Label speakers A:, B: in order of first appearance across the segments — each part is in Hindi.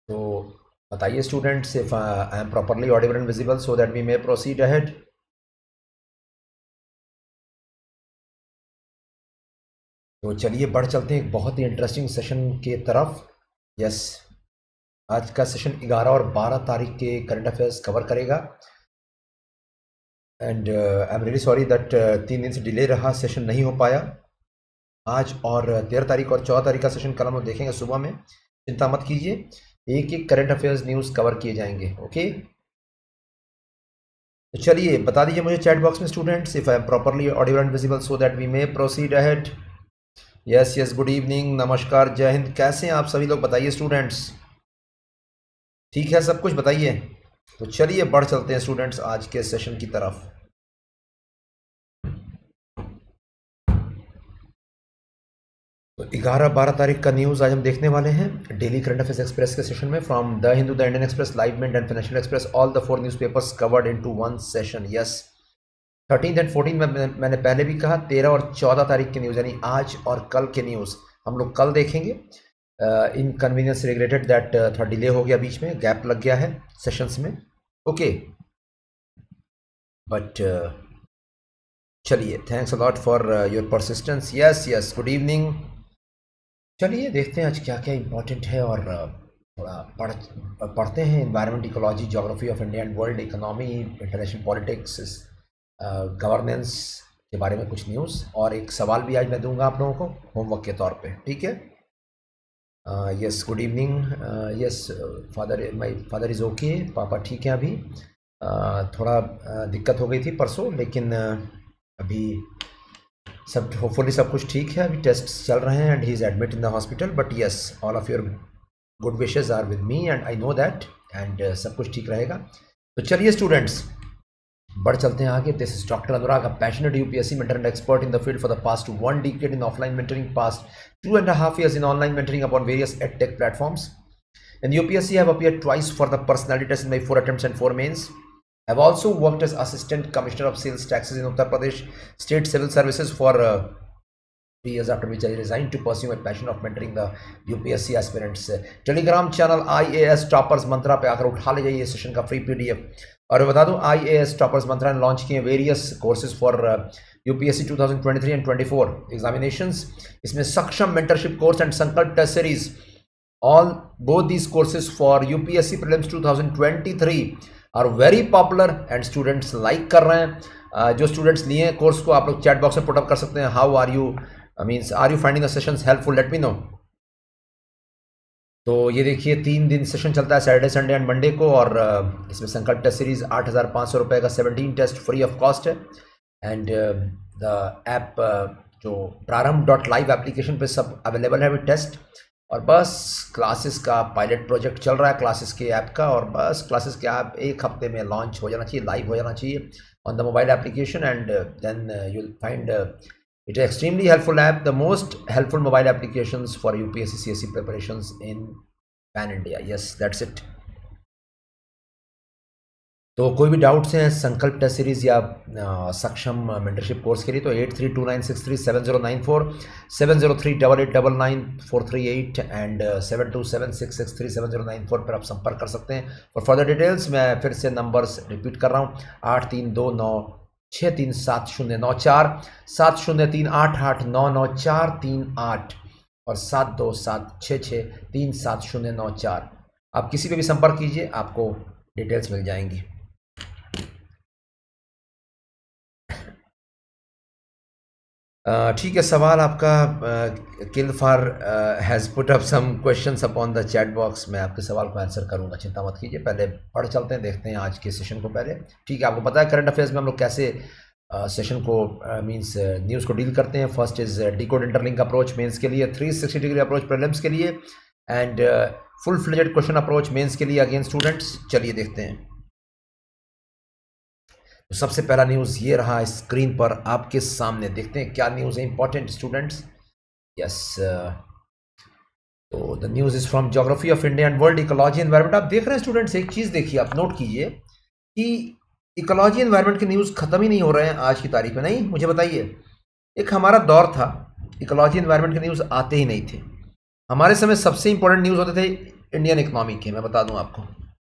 A: तो बताइए students, if I am properly audible and visible so that we may proceed ahead. तो चलिए बढ़ चलते हैं एक बहुत ही इंटरेस्टिंग सेशन के तरफ। यस, आज का सेशन 11 और 12 तारीख के करंट अफेयर्स कवर करेगा। And I am really sorry that 3 दिन से डिले रहा, सेशन नहीं हो पाया आज। और 13 तारीख और 14 तारीख का सेशन कल हम लोग देखेंगे सुबह में। चिंता मत कीजिए, एक एक करंट अफेयर्स न्यूज़ कवर किए जाएंगे। ओके, तो चलिए बता दीजिए मुझे चैट बॉक्स में students, if I am properly audible and visible so that we may proceed ahead. Yes yes, good evening, नमस्कार, जय हिंद। कैसे हैं आप सभी लोग, बताइए स्टूडेंट्स। ठीक है सब कुछ, बताइए। तो चलिए बढ़ चलते हैं स्टूडेंट्स आज के सेशन की तरफ। तो 11-12 तारीख का न्यूज़ आज हम देखने वाले हैं डेली करंट अफेयर्स एक्सप्रेस के सेशन में। From the Hindu, the Indian express, live mint and financial express, all the 4 newspapers covered into one session. Yes, 13 and 14 में मैंने पहले भी कहा, 13 और 14 तारीख की न्यूज़ यानी आज और कल के न्यूज़ हम लोग कल देखेंगे। इनकन्वीनियंस रिग्रेटेड दैट थोड़ा डिले हो गया, बीच में गैप लग गया है सेशंस में। ओके, बट चलिए, thanks a lot for your persistence. Yes yes, good evening. चलिए देखते हैं आज क्या क्या इम्पोर्टेंट है और थोड़ा पढ़ते हैं। Environment, ecology, geography of India and world, economy, international politics, governance के बारे में कुछ न्यूज़, और एक सवाल भी आज मैं दूंगा आप लोगों को होमवर्क के तौर पे। ठीक है। Yes, good evening. Yes father, my father is okay, पापा ठीक है अभी। थोड़ा दिक्कत हो गई थी परसों, लेकिन अभी सब होपफुली सब कुछ ठीक है। अभी टेस्ट चल रहे हैं and he is admit in the hospital, but yes, all of your good wishes are with me and I know that, and सब कुछ ठीक रहेगा। तो चलिए स्टूडेंट्स बढ़ चलते हैं आगे। This is doctor Anurag, a passionate UPSC mentor and expert in the field for the past 1 decade in offline mentoring, past 2.5 years in online mentoring upon various edtech platforms. In UPSC, I have appeared twice for the personality test in my 4 attempts and 4 mains. I have also worked as Assistant Commissioner of Sales Taxes in Uttar Pradesh State Civil Services for 3 years, after which I resigned to pursue my passion of mentoring the UPSC aspirants. Telegram channel IAS Toppers Mantra पे आकर उठा ले जाइए सेशन का फ्री PDF। और मैं बता दूं, IAS Toppers Mantra ने लॉन्च किए various courses for UPSC 2023 and 24 examinations. इसमें Saksham mentorship course and Sankalp test series, all both these courses for UPSC prelims 2023 are very popular and students like कर रहे हैं। जो स्टूडेंट्स लिए हैं कोर्स को, आप लोग चैट बॉक्स में पुट अप कर सकते हैं। How are you, means are you finding the sessions helpful, let me know. तो ये देखिए 3 दिन सेशन चलता है, सैटरडे, संडे एंड मंडे को, और इसमें संकल्प टेस्ट सीरीज 8,500 रुपये का 17 टेस्ट फ्री ऑफ कॉस्ट है। एंड द ऐप जो प्रारंभ.live एप्लीकेशन पे सब अवेलेबल है विद टेस्ट। और बस क्लासेस का पायलट प्रोजेक्ट चल रहा है क्लासेस के ऐप का, और बस क्लासेस के ऐप 1 हफ्ते में लॉन्च हो जाना चाहिए, लाइव हो जाना चाहिए on the mobile application, and then you will find it is extremely helpful app, the most helpful mobile applications for UPSC CSE preparations in pan India. Yes, that's it. तो कोई भी डाउट्स हैं संकल्प टेस्ट सीरीज या सक्षम मेंटरशिप कोर्स के लिए, तो 8329637094, 7038899438 एंड 7276637094 पर आप संपर्क कर सकते हैं फॉर फर्दर डिटेल्स। मैं फिर से नंबर्स रिपीट कर रहा हूँ, 8329637094, 7038899438 और 7276637094। आप किसी पे भी संपर्क कीजिए, आपको डिटेल्स मिल जाएंगी। ठीक है, सवाल आपका किलफार has put up some questions upon the chat box. मैं आपके सवाल को आंसर करूंगा, चिंता मत कीजिए। पहले पढ़ चलते हैं, देखते हैं आज के सेशन को पहले। ठीक है, आपको पता है करंट अफेयर्स में हम लोग कैसे सेशन को मींस न्यूज़ को डील करते हैं। First is decode interlink approach mains के लिए, 360 डिग्री अप्रोच प्रीलिम्स के लिए, and full fledged question approach mains के लिए अगेन स्टूडेंट्स। चलिए देखते हैं। तो सबसे पहला न्यूज़ ये रहा स्क्रीन पर आपके सामने, देखते हैं क्या न्यूज़ है इंपॉर्टेंट स्टूडेंट्स। यस, तो the news is from geography of India and world, ecology environment. आप देख रहे हैं स्टूडेंट्स, एक चीज़ देखिए, आप नोट कीजिए कि इकोलॉजी एनवायरनमेंट के न्यूज़ खत्म ही नहीं हो रहे हैं आज की तारीख में। नहीं, मुझे बताइए, एक हमारा दौर था इकोलॉजी एनवायरनमेंट के न्यूज़ आते ही नहीं थे। हमारे समय सबसे इंपॉर्टेंट न्यूज़ होते थे इंडियन इकोनॉमी के, मैं बता दूं आपको।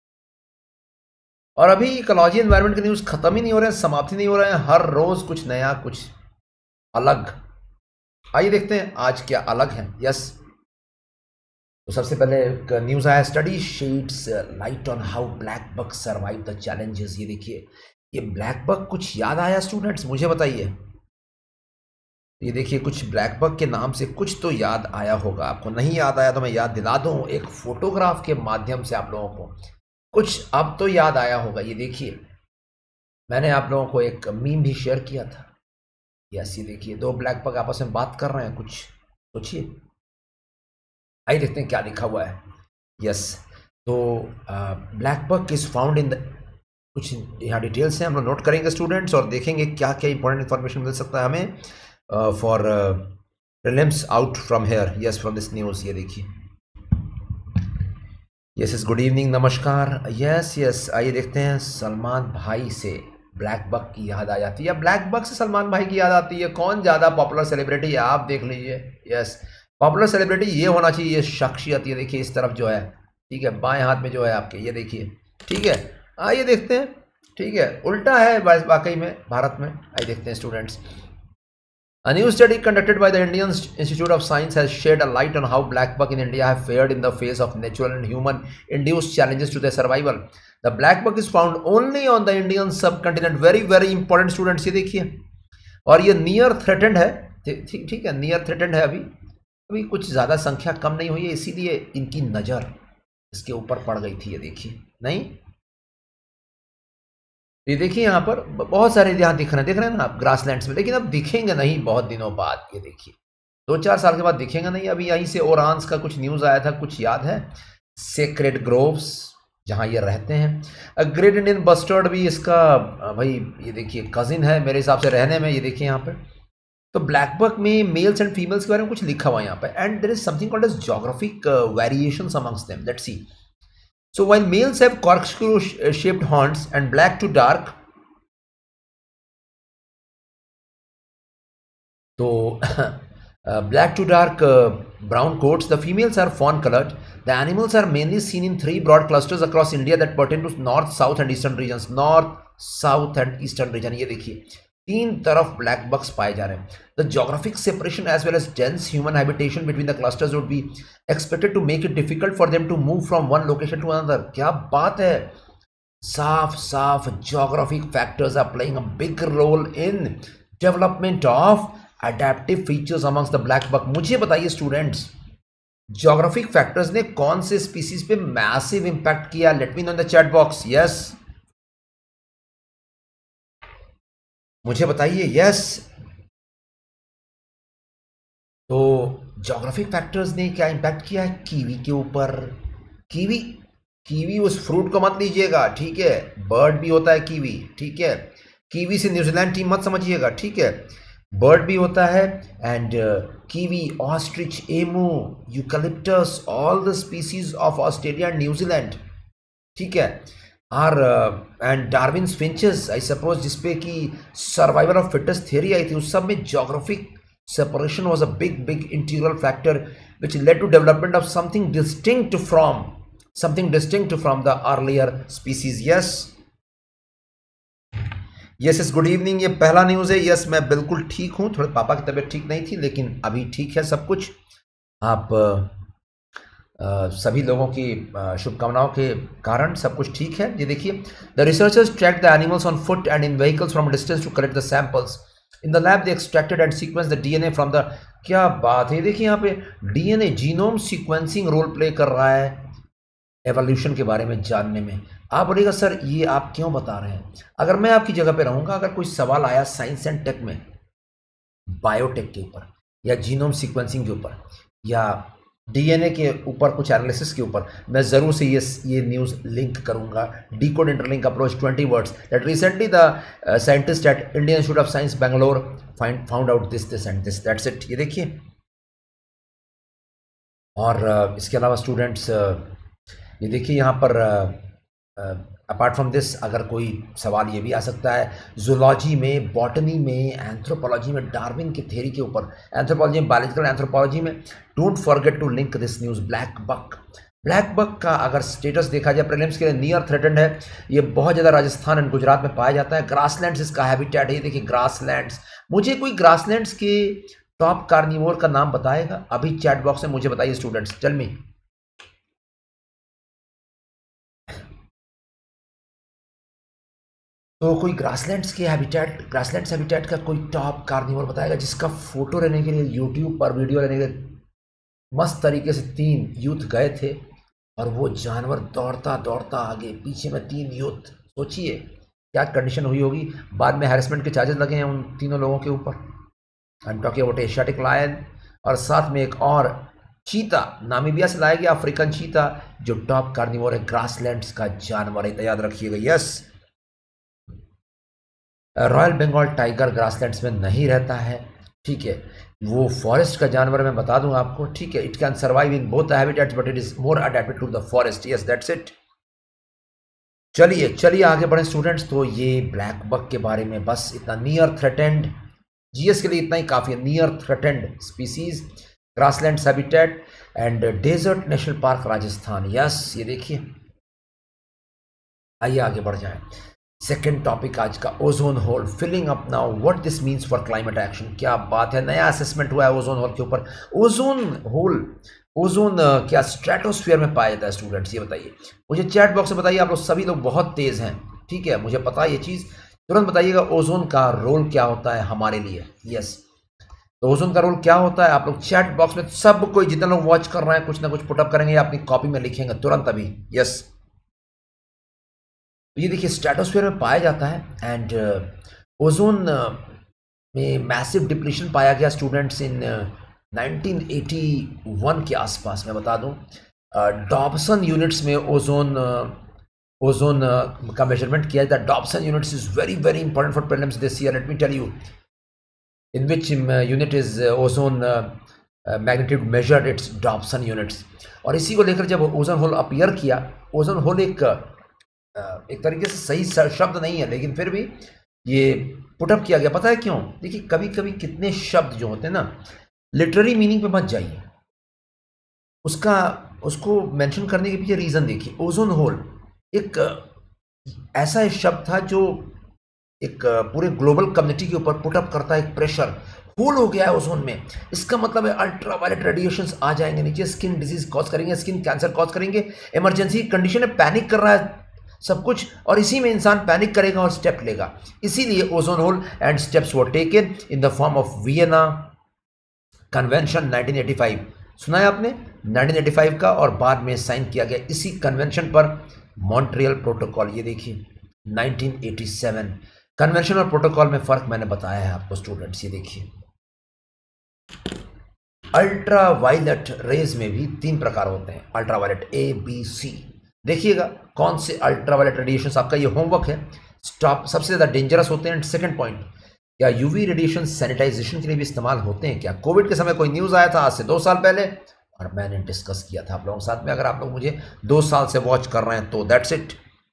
A: और अभी इकोलॉजी एनवायरनमेंट के न्यूज़ खत्म ही नहीं हो रहे हैं, समाप्ति नहीं हो रहे हैं, हर रोज कुछ नया कुछ अलग। आइए देखते हैं आज क्या अलग है। यस, तो सबसे पहले एक न्यूज़ आया, study sheds light on how black buck survive the challenges. ये देखिए, ये ब्लैक बक कुछ याद आया स्टूडेंट्स, मुझे बताइए। ये देखिए, कुछ ब्लैक बक के नाम से कुछ तो याद आया होगा आपको। नहीं याद आया तो मैं याद दिला दूं एक फोटोग्राफ के माध्यम से आप लोगों को, कुछ अब तो याद आया होगा। ये देखिए, मैंने आप लोगों को एक मीम भी शेयर किया था। यस, ये देखिए, दो ब्लैक बक आपस में बात कर रहे हैं, कुछ सोचिए। आइए देखते हैं क्या लिखा हुआ है। यस, तो black buck is found in the, कुछ यहाँ डिटेल्स हैं, हम लोग नोट करेंगे स्टूडेंट्स और देखेंगे क्या क्या इंपॉर्टेंट इन्फॉर्मेशन मिल सकता है हमें for prelims out from here. Yes, from this news. ये देखिए, यस यस, गुड इवनिंग, नमस्कार। यस यस, आइए देखते हैं। सलमान भाई से ब्लैक बक की याद आ जाती है, या ब्लैक बक से सलमान भाई की याद आती है, कौन ज़्यादा पॉपुलर सेलिब्रिटी है आप देख लीजिए। यस, पॉपुलर सेलिब्रिटी ये होना चाहिए, ये शख्सियत। ये देखिए इस तरफ जो है, ठीक है, बाएं हाथ में जो है आपके, ये देखिए, ठीक है। आइए देखते हैं, ठीक है, उल्टा है वाकई में भारत में। आइए देखते हैं students. A new study conducted by the Indian Institute of Science has shed a light on how black buck in India have fared in the face of natural and human-induced challenges to their survival. The black buck is found only on the Indian subcontinent. Very very important students, ये देखिए, और ये नियर थ्रेटेंड है, ठीक है, नियर थ्रेटेंड है। अभी कुछ ज़्यादा संख्या कम नहीं हुई है, इसीलिए इनकी नज़र इसके ऊपर पड़ गई थी। ये देखिए, नहीं, ये देखिए यहाँ पर बहुत सारे यहाँ देख रहे हैं ना आप ग्रासलैंड्स में, लेकिन अब दिखेंगे नहीं बहुत दिनों बाद। ये देखिए 2-4 साल के बाद दिखेंगे नहीं। अभी यहीं से ओरांस का कुछ न्यूज़ आया था, कुछ याद है? सेक्रेड ग्रोव्स, जहाँ ये रहते हैं। ग्रेट इंडियन बस्टर्ड भी इसका भाई, ये देखिए, कजिन है मेरे हिसाब से रहने में। ये देखिए यहाँ पर, तो ब्लैक बक में मेल्स एंड फीमेल्स के बारे में कुछ लिखा हुआ है यहाँ पर। And there is something called as geographic variations amongst them. Let's see. So while males have corkscrew shaped horns and black to dark, so black to dark brown coats, the females are fawn colored. The animals are mainly seen in 3 broad clusters across India that pertain to north, south and eastern regions. North, south and eastern region, ये देखिए 3 तरफ ब्लैक बक्स पाए जा रहे हैं। The geographic separation as well as dense human habitation between the clusters would be expected to make it difficult for them to move from one location to another. क्या बात है, साफ साफ geographic factors are playing a big role in development of adaptive features amongst the black buck. मुझे बताइए स्टूडेंट्स, geographic factors ने कौन से species पे massive impact किया? Let me know in the chat box. Yes, मुझे बताइए। यस, तो ज्योग्राफिक फैक्टर्स ने क्या इंपैक्ट किया है? कीवी के ऊपर। कीवी उस फ्रूट को मत लीजिएगा, ठीक है, बर्ड भी होता है कीवी, ठीक है। कीवी से न्यूजीलैंड टीम मत समझिएगा, ठीक है, बर्ड भी होता है। And kiwi, ostrich, emu, eucalyptus, all the species of Australia and New Zealand, ठीक है, are and Darwin's finches, I suppose, जिसपे कि सर्वाइवल ऑफ फिटेस्ट थियरी आई थी, उस सब में geographic separation was a big integral factor which led to development of something distinct from the earlier species. yes, good evening, ये पहला न्यूज़ है। यस, मैं बिल्कुल ठीक हूँ, थोड़े पापा की तबीयत ठीक नहीं थी, लेकिन अभी ठीक है सब कुछ। आप सभी लोगों की शुभकामनाओं के कारण सब कुछ ठीक है। ये देखिए, the researchers tracked the animals on foot and in vehicles from distance to collect the samples. In the lab they extracted and sequence the DNA from the, क्या बात है, देखिए यहाँ पे DNA, genome sequencing role play कर रहा है एवोल्यूशन के बारे में जानने में। आप बोलिएगा सर ये आप क्यों बता रहे हैं? अगर मैं आपकी जगह पे रहूँगा, अगर कोई सवाल आया साइंस एंड टेक में, बायोटेक के ऊपर या जीनोम सीक्वेंसिंग के ऊपर या डीएनए के ऊपर, कुछ एनालिसिस के ऊपर, मैं ज़रूर से ये न्यूज़ लिंक करूंगा। Decode interlink approach 20 words that recently the scientist at Indian institute of science Bangalore found out this and this, that's it. ये देखिए, और इसके अलावा स्टूडेंट्स ये देखिए यहाँ पर अपार्ट फ्रॉम दिस, अगर कोई सवाल ये भी आ सकता है जूलॉजी में, बॉटनी में, एंथ्रोपोलॉजी में, डार्विन की थ्योरी के ऊपर, एंथ्रोपोलॉजी में, बायोलॉजिकल एंथ्रोपोलॉजी में। Don't forget to link this news, black buck black buck का अगर स्टेटस देखा जाए प्रीलिम्स के लिए नियर थ्रेटेंड है। ये बहुत ज़्यादा राजस्थान एंड गुजरात में पाया जाता है। ग्रासलैंड्स इसका हैबिटेट है। ये देखिए ग्रासलैंड्स। मुझे कोई ग्रासलैंड्स के टॉप कार्निवोर का नाम बताएगा अभी चैट बॉक्स में, मुझे बताइए स्टूडेंट्स, टेल मी। तो कोई ग्रासलैंड्स हैबिटेट का कोई टॉप कार्निवोर बताएगा जिसका फोटो लेने के लिए यूट्यूब पर वीडियो लेने के लिए मस्त तरीके से 3 यूथ गए थे और वो जानवर दौड़ता दौड़ता आगे, पीछे में 3 यूथ। सोचिए क्या कंडीशन हुई होगी। बाद में हैरेसमेंट के चार्जेस लगे हैं उन तीनों लोगों के ऊपर। I am talking about Asiatic lion और साथ में एक और चीता, नामीबिया से लाया गया अफ्रीकन चीता जो टॉप कार्निवोर है, ग्रासलैंड्स का जानवर है, याद रखिएगा। Yes, royal Bengal tiger grasslands में नहीं रहता है, ठीक है, वो फॉरेस्ट का जानवर मैं बता दूं आपको, ठीक है। It can survive in both the habitats but it is more adapted to the forest. Yes, that's it. चलिए आगे बढ़े स्टूडेंट्स। तो ये ब्लैक बक के बारे में बस इतना। नियर थ्रेटेंड, जीएस के लिए इतना ही काफी है। Near threatened species, grassland habitat and desert national park Rajasthan. Yes, ये देखिए। आइए आगे बढ़ जाएं। सेकेंड टॉपिक आज का, ozone hole filling up now, what this means for climate action. क्या बात है, नया असेसमेंट हुआ है ओजोन होल के ऊपर। ओजोन होल, ओजोन क्या स्ट्रेटोस्फीयर में पाया जाता है स्टूडेंट्स, ये बताइए मुझे चैट बॉक्स में बताइए। आप लोग सभी लोग बहुत तेज हैं, ठीक है, मुझे पता है ये चीज़। तुरंत बताइएगा ओजोन का रोल क्या होता है हमारे लिए। यस, तो ओजोन का रोल क्या होता है आप लोग चैट बॉक्स में सब कोई जितने लोग वॉच कर रहे हैं कुछ ना कुछ पुटअप करेंगे या अपनी कॉपी में लिखेंगे तुरंत अभी। यस, ये देखिए स्ट्रेटोस्फीयर में पाया जाता है एंड ओजोन में मैसिव डिप्लीशन पाया गया स्टूडेंट्स इन 1981 के आसपास। मैं बता दूं डॉब्सन यूनिट्स में ओजोन का मेजरमेंट किया जाता है। Dobson units is very very important for prelims this year. Let me tell you in which unit is ozone magnitude measured, it's Dobson units. और इसी को लेकर जब ओजोन होल अपीयर किया, ओजोन होल एक तरीके से सही शब्द नहीं है लेकिन फिर भी ये पुटअप किया गया। पता है क्यों? देखिए कभी कभी कितने शब्द जो होते हैं ना, लिटरेरी मीनिंग पे मत जाइए, उसको मेंशन करने के पीछे रीजन देखिए। ओजोन होल एक ऐसा शब्द था जो एक पूरे ग्लोबल कम्युनिटी के ऊपर पुटअप करता है एक प्रेशर। होल हो गया है ओजोन में, इसका मतलब है अल्ट्रा वायलेट रेडिएशंस आ जाएंगे नीचे, स्किन डिजीज कॉज करेंगे, स्किन कैंसर कॉज करेंगे। इमरजेंसी कंडीशन है, पैनिक कर रहा है सब कुछ, और इसी में इंसान पैनिक करेगा और स्टेप लेगा। इसीलिए ozone hole and steps were taken in the form of Vienna convention 1985। सुना है आपने 1985 का, और बाद में साइन किया गया इसी कन्वेंशन पर मॉन्ट्रियल प्रोटोकॉल। ये देखिए 1987। कन्वेंशन और प्रोटोकॉल में फर्क मैंने बताया है आपको स्टूडेंट्स। ये देखिए अल्ट्रा वायलेट रेज में भी 3 प्रकार होते हैं, ultraviolet A, B, C। देखिएगा कौन से अल्ट्रा वायलेट रेडिएशन, आपका ये होमवर्क है। स्टॉप सबसे ज़्यादा डेंजरस होते हैं। सेकंड पॉइंट, क्या यूवी रेडिएशन सैनिटाइजेशन के लिए भी इस्तेमाल होते हैं क्या? कोविड के समय कोई न्यूज़ आया था आज से 2 साल पहले और मैंने डिस्कस किया था आप लोगों के साथ में। अगर आप लोग मुझे 2 साल से वॉच कर रहे हैं तो दैट्स इट।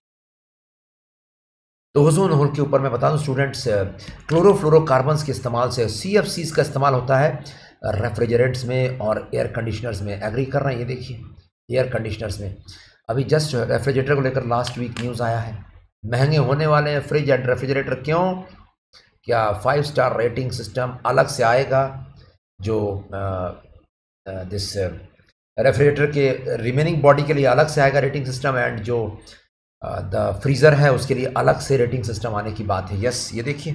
A: तो ओजोन होल के ऊपर मैं बता दूं स्टूडेंट्स, क्लोरोफ्लोरोकार्बन्स के इस्तेमाल से CFCs का इस्तेमाल होता है रेफ्रिजरेंट्स में और एयर कंडीशनर्स में। एग्री कर रहे हैं? ये देखिए एयर कंडीशनर्स में अभी जस्ट रेफ्रिजरेटर को लेकर लास्ट वीक न्यूज़ आया है, महंगे होने वाले हैं फ्रिज एंड रेफ्रिजरेटर। क्यों? क्या 5 स्टार रेटिंग सिस्टम अलग से आएगा, जो दिस रेफ्रिजरेटर के रिमेनिंग बॉडी के लिए अलग से आएगा रेटिंग सिस्टम, एंड जो द फ्रीज़र है उसके लिए अलग से रेटिंग सिस्टम आने की बात है। यस, ये देखिए,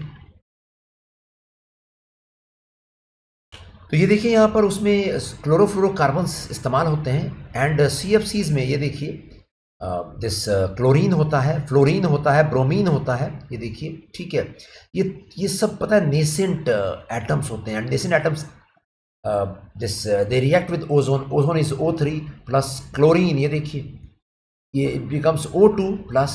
A: तो ये देखिए यहाँ पर उसमें क्लोरोफ्लोरोकार्बन्स इस्तेमाल होते हैं एंड CFCs में ये देखिए दिस क्लोरीन होता है, फ्लोरीन होता है, ब्रोमीन होता है। ये देखिए, ठीक है, ये सब पता है नेसेंट एटम्स होते हैं and nascent atoms this they react with ozone. Ozone is O3 plus chlorine, ये देखिए ये it becomes O2 plus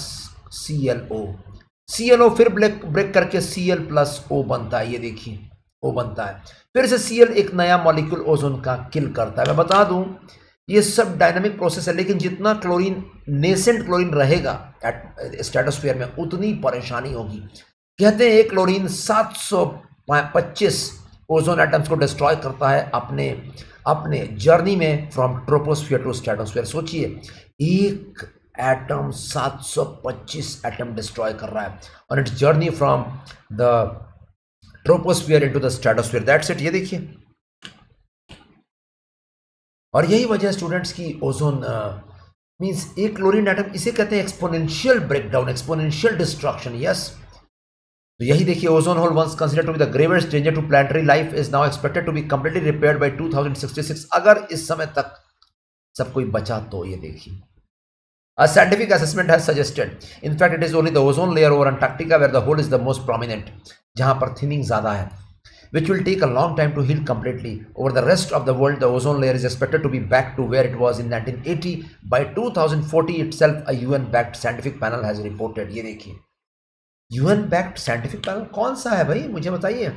A: ClO फिर ब्रेक करके Cl प्लस O बनता है। ये देखिए O बनता है, फिर से Cl एक नया मॉलिक्यूल ओजोन का किल करता है। मैं बता दूं ये सब डायनामिक प्रोसेस है, लेकिन जितना क्लोरीन नेसेंट क्लोरीन रहेगा स्ट्रेटोस्फीयर में उतनी परेशानी होगी। कहते हैं एक क्लोरीन 725 ओजोन एटम्स को डिस्ट्रॉय करता है अपने जर्नी में फ्रॉम ट्रोपोस्फियर टू स्ट्रेटोस्फियर। सोचिए, एक एटम 725 एटम डिस्ट्रॉय कर रहा है on its journey from the troposphere into the stratosphere. That's it. ये देखिए, और यही वजह स्टूडेंट्स की ओजोन मींस एक क्लोरीन एटम, इसे कहते हैं exponential breakdown, exponential destruction. Yes, तो यही देखिए, ozone hole once considered to be the gravest danger to planetary life is now expected to be completely repaired by 2066। अगर इस समय तक सब कोई बचा तो ये देखिए, a scientific assessment has suggested in fact it is only the ozone layer over Antarctica where the hole is the most prominent, जहां पर thinning ज्यादा है, which will take a long time to heal completely. Over the rest of the world, the ozone layer is expected to be back to where it was in 1980 by 2040 itself, a UN-backed scientific panel has reported. ये देखिए, UN-backed scientific panel कौन सा है भाई, मुझे बताइए,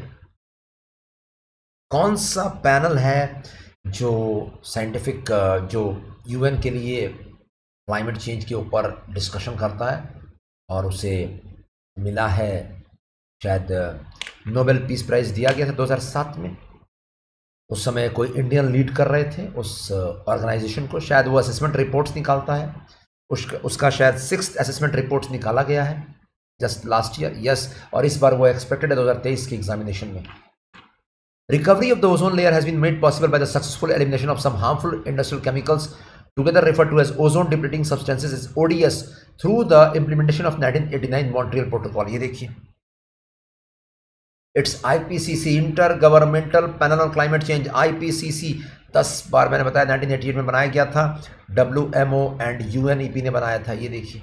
A: कौन सा पैनल है जो साइंटिफिक, जो UN के लिए क्लाइमेट चेंज के ऊपर डिस्कशन करता है, और उसे मिला है शायद नोबेल पीस प्राइज दिया गया था 2007 में। उस समय कोई इंडियन लीड कर रहे थे उस ऑर्गेनाइजेशन को, शायद वो असेसमेंट रिपोर्ट्स निकालता है, उसका शायद 6th असेसमेंट रिपोर्ट्स निकाला गया है जस्ट लास्ट ईयर। यस, और इस बार वो एक्सपेक्टेड है 2023 की एग्जामिनेशन में। Recovery of the ozone layer has been made possible by the successful elimination of some harmful industrial chemicals together referred to as ozone depleting substances as ODS through the implementation of 1989 Montreal Protocol। ये देखिए, it's IPCC, intergovernmental panel on climate change, IPCC 10 बार मैंने बताया 1988 में बनाया गया था, WMO एंड UNEP ने बनाया था। ये देखिए,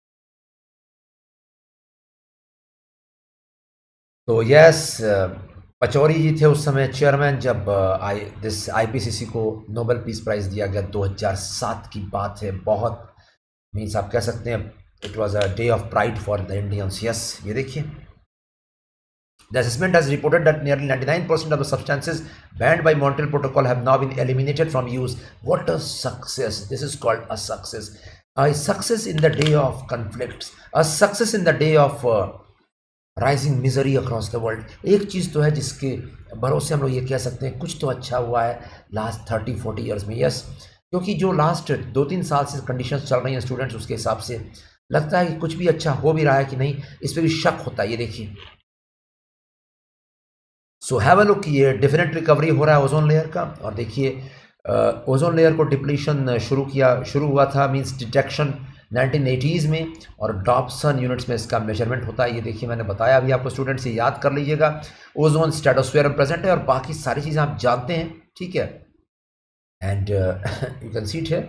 A: तो यस, पचौरी जी थे उस समय चेयरमैन जब दिस IPCC को नोबेल पीस प्राइज दिया गया। 2007 की बात है, बहुत मीन्स आप कह सकते हैं it was a day of pride for the Indians. Yes, ये देखिए, the assessment has reported that nearly 99% of the substances banned by Montreal Protocol have now been eliminated from use. What a success, this is called a success, in the day of conflicts, a success in the day of rising misery across the world. एक चीज़ तो है जिसके भरोसे हम लोग ये कह सकते हैं कुछ तो अच्छा हुआ है लास्ट 30-40 ईयर्स में। यस, क्योंकि जो लास्ट 2-3 साल से कंडीशंस चल रही हैं स्टूडेंट्स, उसके हिसाब से लगता है कि कुछ भी अच्छा हो भी रहा है कि नहीं, इस पर भी शक होता है। ये देखिए, सो हैव अ लुक, ये डेफिनेट रिकवरी हो रहा है ओजोन लेयर का। और देखिए, ओजोन लेयर को डिप्लीशन शुरू हुआ था मींस डिटेक्शन 1980s में, और डॉप्सन यूनिट्स में इसका मेजरमेंट होता है। ये देखिए, मैंने बताया अभी आपको, स्टूडेंट्स ये याद कर लीजिएगा, ओजोन स्ट्रेटोस्फीयर में प्रेजेंट है और बाकी सारी चीज़ें आप जानते हैं, ठीक है। And you can see it है,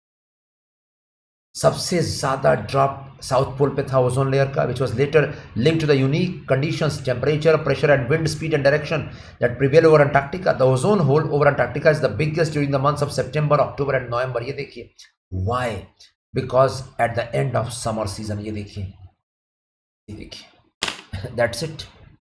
A: सबसे ज़्यादा ड्रॉप साउथ पोल पे था ओजोन लेयर का, which was later link to the unique conditions, temperature, pressure and wind speed and direction that prevail over Antarctica. The ozone hole over Antarctica is the biggest during the months of September, October and November. ये देखिए, why, because at the end of summer season. ये देखिए, दैट्स इट।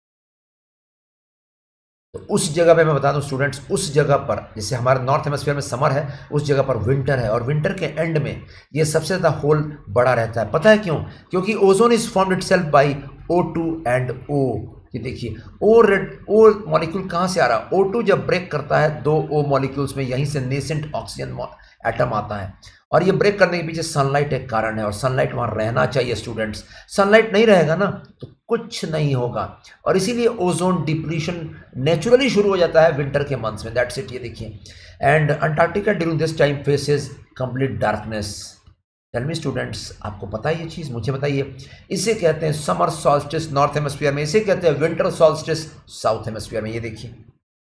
A: तो उस जगह पे मैं बता दूं स्टूडेंट्स, उस जगह पर जैसे हमारे नॉर्थ हेमिस्फीयर में समर है, उस जगह पर विंटर है, और विंटर के एंड में ये सबसे ज़्यादा होल बड़ा रहता है। पता है क्यों? क्योंकि ozone is formed itself by O2 and O। ये देखिए, O मॉलिक्यूल कहाँ से आ रहा है? O2 जब ब्रेक करता है 2 O मॉलिक्यूल्स में, यहीं से नेसेंट ऑक्सीजन एटम आता है, और ये ब्रेक करने के पीछे सनलाइट एक कारण है, और सनलाइट वहाँ रहना चाहिए स्टूडेंट्स। सनलाइट नहीं रहेगा ना तो कुछ नहीं होगा, और इसीलिए ओजोन डिप्लीशन नेचुरली शुरू हो जाता है विंटर के मंथ्स में। That's it. ये देखिए, and Antarctica during this time faces complete darkness. Tell me students, आपको पता है ये चीज़? मुझे बताइए। इसे कहते हैं समर सॉल्स्टिस नॉर्थ हेमिस्फीयर में, इसे कहते हैं विंटर सॉल्स्टिस साउथ हेमिस्फीयर में। ये देखिए,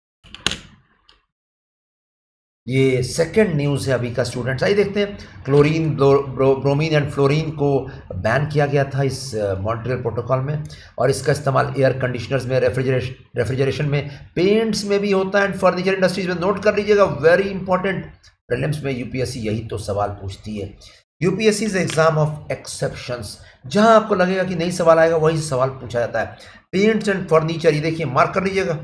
A: ये सेकंड न्यूज़ है अभी का स्टूडेंट्स। आइए देखते हैं, क्लोरीन, ब्रोमीन एंड फ्लोरीन को बैन किया गया था इस मॉन्ट्रियल प्रोटोकॉल में, और इसका इस्तेमाल एयर कंडीशनर्स में, रेफ्रिजरेशन में, पेंट्स में भी होता है, एंड फर्नीचर इंडस्ट्रीज में। नोट कर लीजिएगा, वेरी इंपॉर्टेंट, प्रीलिम्स में यूपीएससी यही तो सवाल पूछती है। UPSC is exam of exceptions, जहां आपको लगेगा कि नहीं सवाल आएगा वही सवाल पूछा जाता है। पेंट्स एंड फर्नीचर, ये देखिए, मार्क कर लीजिएगा।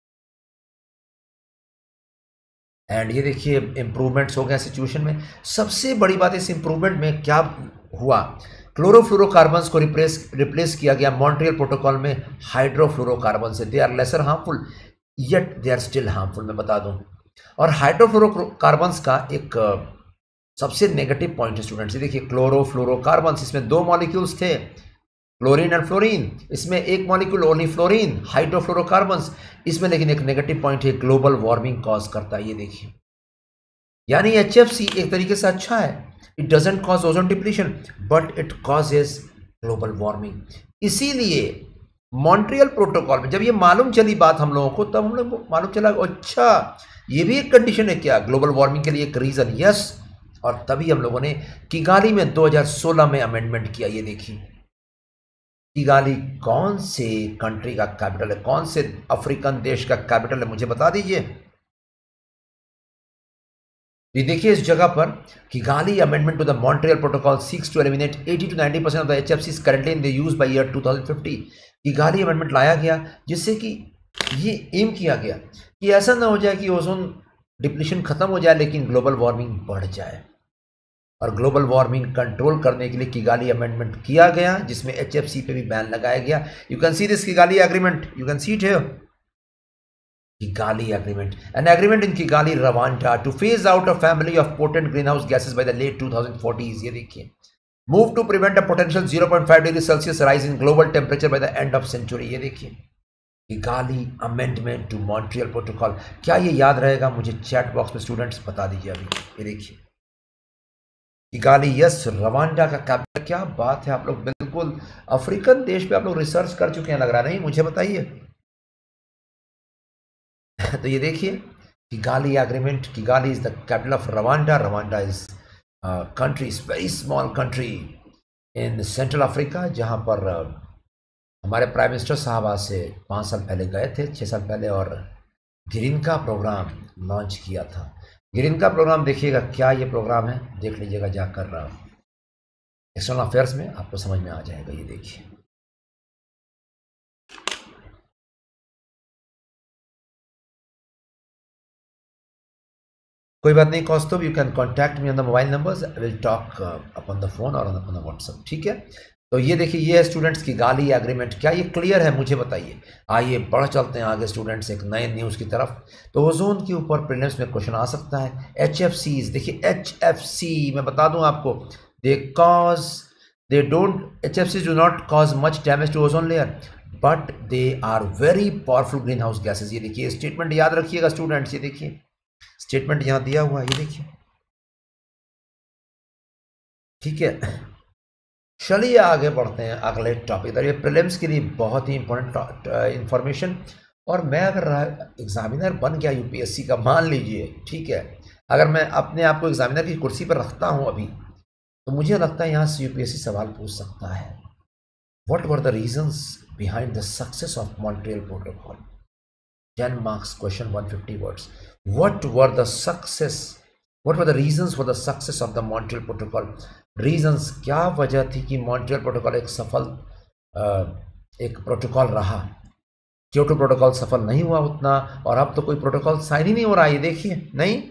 A: एंड ये देखिए, इंप्रूवमेंट्स हो गए सिचुएशन में। सबसे बड़ी बात इस इंप्रूवमेंट में क्या हुआ, क्लोरोफ्लोरोकार्बन्स को रिप्लेस किया गया मॉन्ट्रियल प्रोटोकॉल में हाइड्रोफ्लोरोकार्बन से। They are lesser harmful, yet they are still harmful. मैं बता दूं, और हाइड्रोफ्लोरोकार्बन्स का एक सबसे नेगेटिव पॉइंट है स्टूडेंट्स, ये देखिए क्लोरोफ्लोरोकार्बन्स, इसमें 2 मॉलिक्यूल्स थे, क्लोरीन एंड फ्लोरीन, इसमें एक मॉलिक्यूल ओनली फ्लोरीन, हाइड्रोफ्लोरोकार्बन्स, इसमें लेकिन एक नेगेटिव पॉइंट है, ग्लोबल वार्मिंग कॉज करता है, ये देखिए। यानी HFC एक तरीके से अच्छा है, it doesn't cause ozone depletion but it causes global warming. इसीलिए मॉन्ट्रियल प्रोटोकॉल में जब ये मालूम चली बात हम लोगों को, तब हम लोग मालूम चला अच्छा ये भी एक कंडीशन है क्या ग्लोबल वार्मिंग के लिए, एक रीजन, यस। और तभी हम लोगों ने किगाली में 2016 में अमेंडमेंट किया। ये देखिए किगाली कौन से कंट्री का कैपिटल है, कौन से अफ्रीकन देश का कैपिटल है, मुझे बता दीजिए। ये देखिए इस जगह पर Kigali amendment to the Montreal Protocol seeks to eliminate 80 to 90% of the HFCs currently in the use by year 2050। Kigali amendment लाया गया जिससे कि ये एम किया गया कि ऐसा ना हो जाए कि ओजोन डिप्लीशन खत्म हो जाए लेकिन ग्लोबल वार्मिंग बढ़ जाए। और ग्लोबल वार्मिंग कंट्रोल करने के लिए किगाली अमेंडमेंट किया गया जिसमें HFC पे भी बैन लगाया गया। You can see this Kigali agreement, you can see it here, Kigali Agreement, an agreement in Kigali, Rwanda to phase out a family of potent greenhouse gases by the late 2040s। ये देखिए move to prevent a potential 0.5 degree Celsius rise in global temperature by the end of century। ये देखिए Kigali Amendment to Montreal Protocol, क्या ये याद रहेगा मुझे चैट बॉक्स में स्टूडेंट्स बता दीजिए अभी। ये देखिए किगाली, यस, रवांडा का कैपिटल, क्या बात है, आप लोग बिल्कुल अफ्रीकन देश पे आप लोग रिसर्च कर चुके हैं लग रहा, नहीं मुझे बताइए। तो ये देखिए Kigali agreement, Kigali is the capital of Rwanda, Rwanda is country, is very small country in central Africa, जहाँ पर हमारे प्राइम मिनिस्टर साहब आज से 5 साल पहले गए थे, 6 साल पहले, और गिरिनका प्रोग्राम लॉन्च किया था। गिरिनका प्रोग्राम देखिएगा क्या ये प्रोग्राम है, देख लीजिएगा जाकर एक्सटर्नल अफेयर्स में, आपको समझ में आ जाएगा। ये देखिए कोई बात नहीं Kaustubh, you can contact me on the mobile numbers, I will talk upon the phone और ऑन द व्हाट्सएप, ठीक है। तो ये देखिए ये है स्टूडेंट्स किगाली एग्रीमेंट, क्या ये क्लियर है मुझे बताइए। आइए बढ़ चलते हैं आगे स्टूडेंट्स एक नए न्यूज़ की तरफ। तो ओजोन के ऊपर प्रीलिम्स में क्वेश्चन आ सकता है। HFCs, देखिए HFC मैं बता दूं आपको, HFCs do not cause much damage to ozone layer but they are very powerful greenhouse gases। ये देखिए स्टेटमेंट याद रखिएगा स्टूडेंट्स, ये देखिए स्टेटमेंट यहां दिया हुआ है, ये देखिए, ठीक है। चलिए आगे बढ़ते हैं अगले टॉपिक पर। ये प्रीलिम्स के लिए बहुत ही इंपॉर्टेंट इंफॉर्मेशन, और मैं अगर एग्जामिनर बन गया UPSC का, मान लीजिए, ठीक है, अगर मैं अपने आप को एग्जामिनर की कुर्सी पर रखता हूं अभी, तो मुझे लगता है यहाँ से UPSC सवाल पूछ सकता है, what were the reasons behind the success of Montreal Protocol. 10 marks question, 150 words। What were the reasons for the success of the Montreal Protocol? Reasons, क्या वजह थी कि मॉन्ट्रियल प्रोटोकॉल एक सफल एक प्रोटोकॉल रहा। क्योटो प्रोटोकॉल सफल नहीं हुआ उतना, और अब तो कोई प्रोटोकॉल साइन ही नहीं हो रहा है, ये देखिए, नहीं।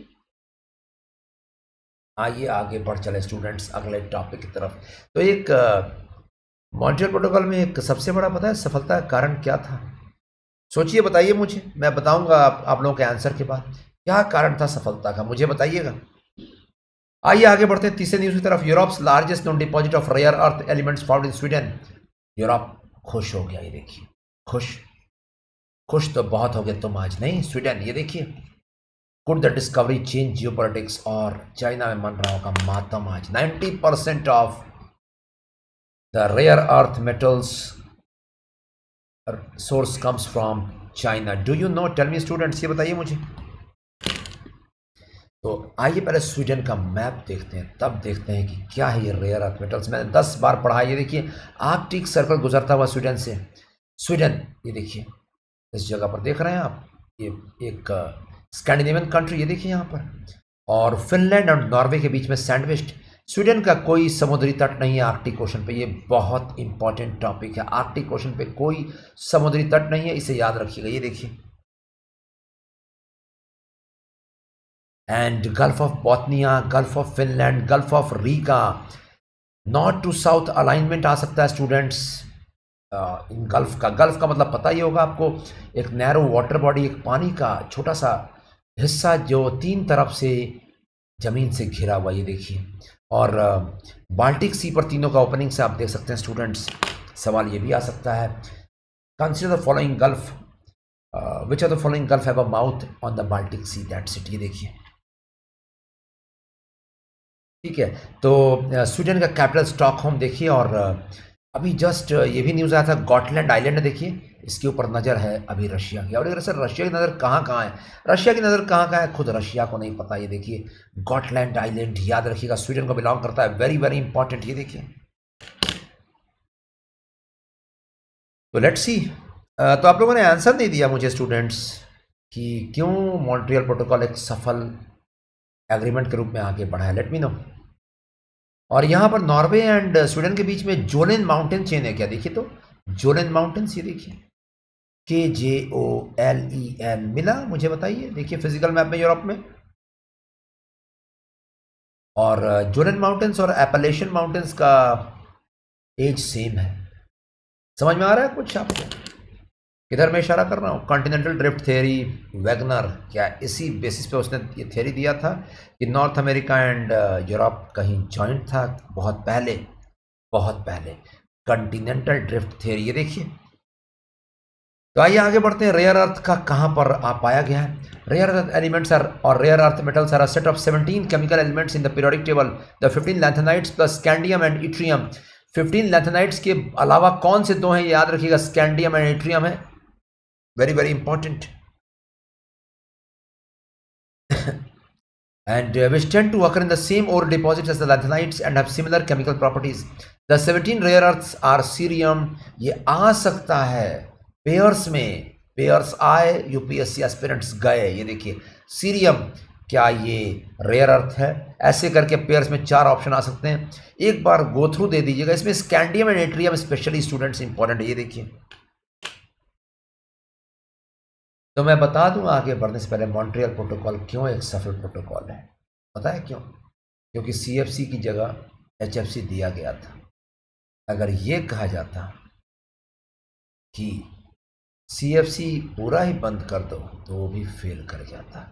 A: आइए आगे बढ़ चले स्टूडेंट्स अगले टॉपिक की तरफ। तो एक मॉन्ट्रियल प्रोटोकॉल में एक सबसे बड़ा पता है सफलता का कारण क्या था, सोचिए बताइए मुझे, मैं बताऊंगा आप लोगों के आंसर के बाद क्या कारण था सफलता का, मुझे बताइएगा। आइए आगे बढ़ते हैं तीसरे न्यूज की तरफ। Europe's largest known deposit of rare earth elements found in Sweden. Europe खुश हो गया, ये देखिए, खुश तो बहुत हो गया तुम आज, नहीं स्वीडन, ये देखिए। Could the discovery change geopolitics, और चाइना में मन रहा होगा मातम आज। 90% of the rare earth metals source comes from China. Do you know, tell me students, ये बताइए मुझे। तो आइए पहले स्वीडन का मैप देखते हैं, तब देखते हैं कि क्या है ये रेयर अर्थ मेटल्स। मैंने 10 बार पढ़ा, ये देखिए आर्कटिक सर्कल गुजरता हुआ स्वीडन से। स्वीडन, ये देखिए इस जगह पर देख रहे हैं आप, ये एक स्कैंडिनेवियन कंट्री, ये देखिए यहाँ पर, और फिनलैंड और नॉर्वे के बीच में सैंडविच्ड। स्वीडन का कोई समुद्री तट नहीं है आर्कटिक ओशन पे, ये बहुत इंपॉर्टेंट टॉपिक है। आर्कटिक ओशन पे कोई समुद्री तट नहीं है, इसे याद रखिएगा, ये देखिए। And gulf of Bothnia, gulf of Finland, gulf of Riga, north to south alignment आ सकता है स्टूडेंट्स इन गल्फ का मतलब पता ही होगा आपको, एक नैरो वाटर बॉडी, एक पानी का छोटा सा हिस्सा जो तीन तरफ से ज़मीन से घिरा हुआ, ये देखिए। और बाल्टिक सी पर तीनों का ओपनिंग से आप देख सकते हैं स्टूडेंट्स। सवाल ये भी आ सकता है, consider the following gulf, which are the following gulf have a mouth on the Baltic sea, that's it. ये देखिए, ठीक है। तो स्वीडन का कैपिटल स्टॉकहोम देखिए, और अभी जस्ट ये भी न्यूज़ आया था, गॉटलैंड आइलैंड देखिए, इसके ऊपर नज़र है अभी रशिया की। और अगर सर रशिया की नज़र कहाँ कहाँ है, रशिया की नज़र कहाँ कहाँ है, खुद रशिया को नहीं पता। ये देखिए, गॉटलैंड आइलैंड, याद रखिएगा, स्वीडन को बिलोंग करता है, वेरी वेरी इंपॉर्टेंट। ये देखिए, तो लेट्स सी। तो आप लोगों ने आंसर नहीं दिया मुझे स्टूडेंट्स कि क्यों मॉन्ट्रियल प्रोटोकॉल एक सफल एग्रीमेंट के रूप में आगे बढ़ा है। Let me know. और यहाँ पर नॉर्वे एंड स्वीडन के बीच में जोलेन माउंटेन चेन है क्या, देखिए तो जोलेन माउंटेन्स, ये देखिए, KJOLEN, मिला मुझे बताइए, देखिए फिजिकल मैप में यूरोप में। और जोलेन माउंटेन्स और एपलेशियन माउंटेन्स का एज सेम है। समझ में आ रहा है कुछ आपको किधर मैं इशारा कर रहा हूँ? कॉन्टिनेंटल ड्रिफ्ट थ्योरी, वैगनर, क्या इसी बेसिस पे उसने ये थ्योरी दिया था कि नॉर्थ अमेरिका एंड यूरोप कहीं जॉइंट था बहुत पहले, बहुत पहले, कॉन्टिनेंटल ड्रिफ्ट थ्योरी। ये देखिए, तो आइए आगे बढ़ते हैं। रेयर अर्थ का कहाँ पर पाया गया है? रेयर अर्थ एलिमेंट्स आर और rare earth metals are a set of 17 chemical elements in the periodic table. The 15 lanthanides plus scandium and yttrium. 15 lanthanides के अलावा कौन से दो हैं, याद रखिएगा, स्कैंडियम एंड इट्रियम है, very very important. and which tend to occur in the same ore deposits as the lanthanides and have similar chemical properties. The 17 rare earths are cerium, ये आ सकता है पेयर्स में, पेयर्स आए, यूपीएससी एस्पिरेंट्स गए। ये देखिए, सीरियम, क्या ये रेयर अर्थ है? ऐसे करके पेयर्स में 4 ऑप्शन आ सकते हैं, एक बार गो थ्रू दे दीजिएगा। इसमें scandium and yttrium specially students important है। ये देखिए, तो मैं बता दूं आगे बढ़ने से पहले, मॉन्ट्रियल प्रोटोकॉल क्यों एक सफल प्रोटोकॉल है, पता है क्यों? क्योंकि सीएफसी की जगह एचएफसी दिया गया था। अगर ये कहा जाता कि सीएफसी पूरा ही बंद कर दो तो वो भी फेल कर जाता।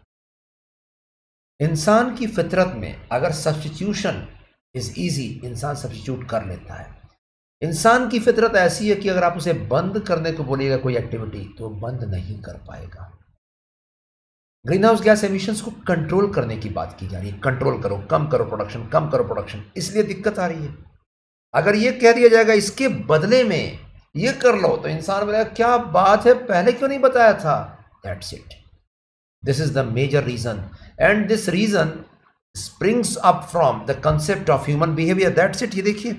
A: इंसान की फितरत में अगर सब्स्टिट्यूशन इज इजी, इंसान सब्स्टिट्यूट कर लेता है। इंसान की फितरत ऐसी है कि अगर आप उसे बंद करने को बोलिएगा कोई एक्टिविटी, तो बंद नहीं कर पाएगा। ग्रीन हाउस गैस एमिशंस को कंट्रोल करने की बात की जा रही है, कंट्रोल करो, कम करो प्रोडक्शन, कम करो प्रोडक्शन, इसलिए दिक्कत आ रही है। अगर ये कह दिया जाएगा इसके बदले में ये कर लो, तो इंसान बोलेगा क्या बात है, पहले क्यों नहीं बताया था? That's it, this is the major reason, and this reason springs up from the concept of human behaviour, that's it. ये देखिए,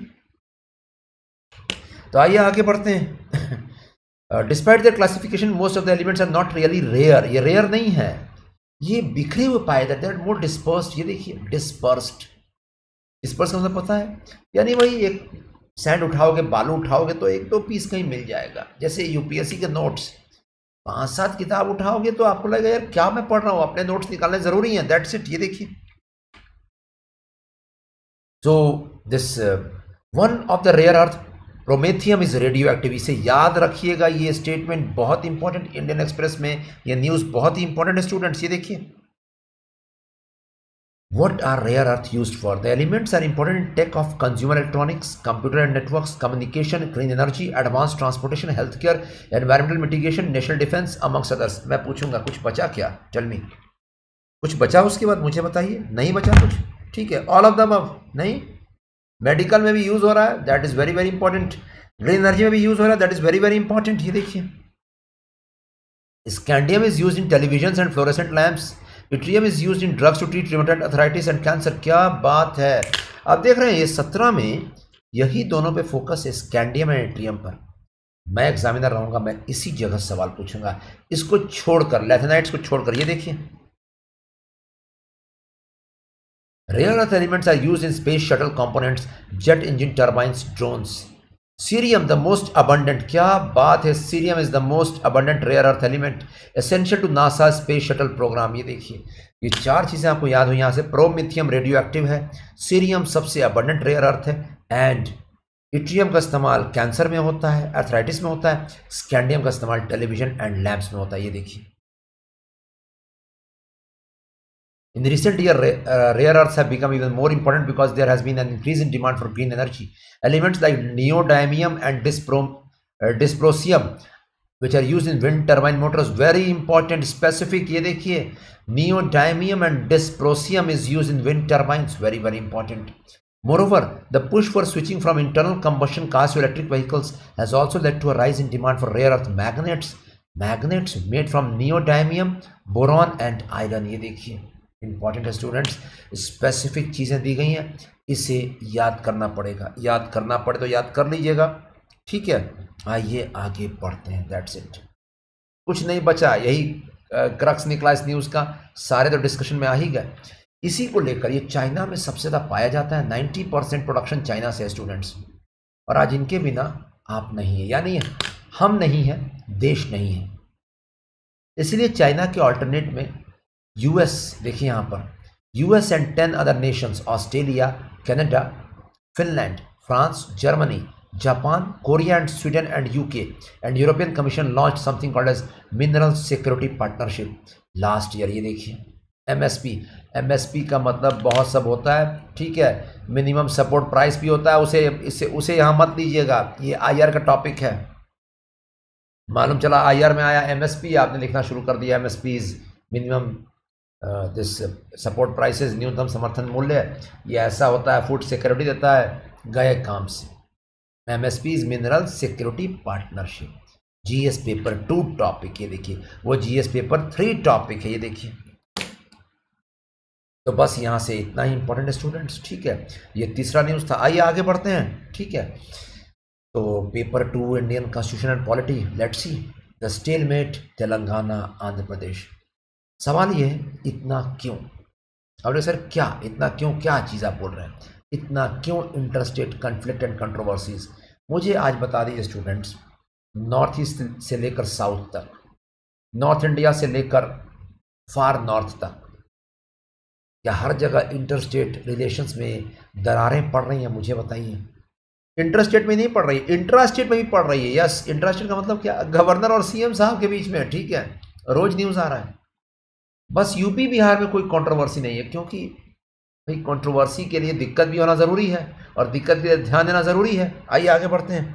A: तो आइए आगे बढ़ते हैं। Despite the classification most of the elements are not really rare, ये रेयर नहीं है, ये बिखरे हुए पाए जाते हैं, मोर डिस्पर्स्ड। ये देखिए, डिस्पर्स्ड, डिस्पर्स का मतलब पता है, यानी वही एक सैंड उठाओगे, बालू उठाओगे तो 1-2 पीस कहीं मिल जाएगा। जैसे यूपीएससी के नोट्स 5-7 किताब उठाओगे तो आपको लगेगा यार क्या मैं पढ़ रहा हूँ, अपने नोट्स निकालने जरूरी है, दैट्स इट। ये देखिए, so this one of the rare earth promethium is radioactive. इसे याद रखिएगा, ये स्टेटमेंट बहुत इंपॉर्टेंट, इंडियन एक्सप्रेस में ये न्यूज बहुत ही इंपॉर्टेंट है स्टूडेंट्स। ये देखिए, what are rare earth used for? The elements are important in tech of consumer electronics, computer and networks, communication, clean energy, advanced transportation, healthcare, environmental mitigation, national defense, amongst others। मैं पूछूंगा कुछ बचा क्या? Tell me, कुछ बचा उसके बाद मुझे बताइए। नहीं बचा कुछ, ठीक है, ऑल ऑफ द अबव नहीं। मेडिकल में भी यूज हो रहा है, that is very very important. Green energy में भी यूज हो रहा है, that is very very important. ये देखिए, scandium is used in television and fluorescent lamps. Yttrium is used in drugs to treat rheumatoid arthritis and cancer. क्या बात है, आप देख रहे हैं ये 17 में यही दोनों पे फोकस है, स्कैंडियम एंड इट्रियम पर। मैं एग्जामिनर रहूंगा, मैं इसी जगह सवाल पूछूंगा, इसको छोड़कर, लैथेनाइट्स को छोड़कर। ये देखिए, rare earth elements are used in space shuttle components, jet engine turbines, drones. Cerium the most abundant, क्या बात है, cerium is the most abundant rare earth element essential to NASA space shuttle program। ये देखिए, ये 4 चीजें आपको याद हुई यहाँ से। प्रोमिथियम रेडियो एक्टिव है, सीरियम सबसे abundant rare earth है, एंड इट्रियम का इस्तेमाल कैंसर में होता है, आर्थराइटिस में होता है, स्कैंडियम का इस्तेमाल टेलीविजन एंड लैंप्स में होता है। ये देखिए, In recent year, rare earths have become even more important because there has been an increase in demand for green energy. Elements like neodymium and dysprosium, which are used in wind turbine motors, very important. Specific, ये देखिए, neodymium and dysprosium is used in wind turbines, very very important. Moreover, the push for switching from internal combustion cars to electric vehicles has also led to a rise in demand for rare earth magnets made from neodymium, boron and iron. ये देखिए, इंपॉर्टेंट है स्टूडेंट्स, स्पेसिफिक चीज़ें दी गई हैं, इसे याद करना पड़ेगा, याद करना पड़े तो याद कर लीजिएगा, ठीक है। आइए आगे बढ़ते हैं, दैट्स इट, कुछ नहीं बचा, यही क्रक्स निकला इस न्यूज़ का, सारे तो डिस्कशन में आ ही गए। इसी को लेकर ये चाइना में सबसे ज़्यादा पाया जाता है, 90% प्रोडक्शन चाइना से है स्टूडेंट्स, और आज इनके बिना आप नहीं है, यानी हम नहीं हैं, देश नहीं है। इसलिए चाइना के ऑल्टरनेट में यूएस, देखिए यहाँ पर, US and 10 other nations, Australia, Canada, Finland, France, Germany, Japan, Korea and Sweden and UK and European commission launch something called as mineral security partnership last year. ये देखिए, एमएसपी का मतलब बहुत सब होता है, ठीक है, मिनिमम सपोर्ट प्राइस भी होता है, उसे यहाँ मत लीजिएगा, ये आईआर का टॉपिक है। मालूम चला आईआर में आया एमएसपी, आपने लिखना शुरू कर दिया MSP is minimum this support prices, न्यूनतम समर्थन मूल्य, ये ऐसा होता है, फूड सिक्योरिटी देता है, गए काम से। MSP is mineral security partnership, GS paper 2 topic, ये देखिए, वो जीएस पेपर 3 टॉपिक है, ये देखिए। तो बस यहाँ से इतना ही इंपॉर्टेंट है स्टूडेंट्स, ठीक है, ये तीसरा न्यूज़ था। आइए आगे बढ़ते हैं, ठीक है। तो paper 2 Indian constitution and polity, let's see the stalemate Telangana Andhra Pradesh. सवाल ये है, इतना क्यों? अब सर क्या इतना क्यों, क्या चीज़ आप बोल रहे हैं, इतना क्यों इंटरस्टेट कन्फ्लिक्ट एंड कंट्रोवर्सीज? मुझे आज बता दीजिए स्टूडेंट्स, नॉर्थ ईस्ट से लेकर साउथ तक, नॉर्थ इंडिया से लेकर फार नॉर्थ तक, क्या हर जगह इंटरस्टेट रिलेशंस में दरारें पड़ रही हैं? मुझे बताइए। इंटरस्टेट में नहीं पड़ रही, इंट्रास्टेट में भी पड़ रही है। यस, इंट्रास्टेट का मतलब क्या? गवर्नर और सीएम साहब के बीच में, ठीक है, रोज न्यूज़ आ रहा है। बस यूपी बिहार में कोई कंट्रोवर्सी नहीं है, क्योंकि भाई कंट्रोवर्सी के लिए दिक्कत भी होना ज़रूरी है, और दिक्कत के लिए ध्यान देना ज़रूरी है। आइए आगे बढ़ते हैं।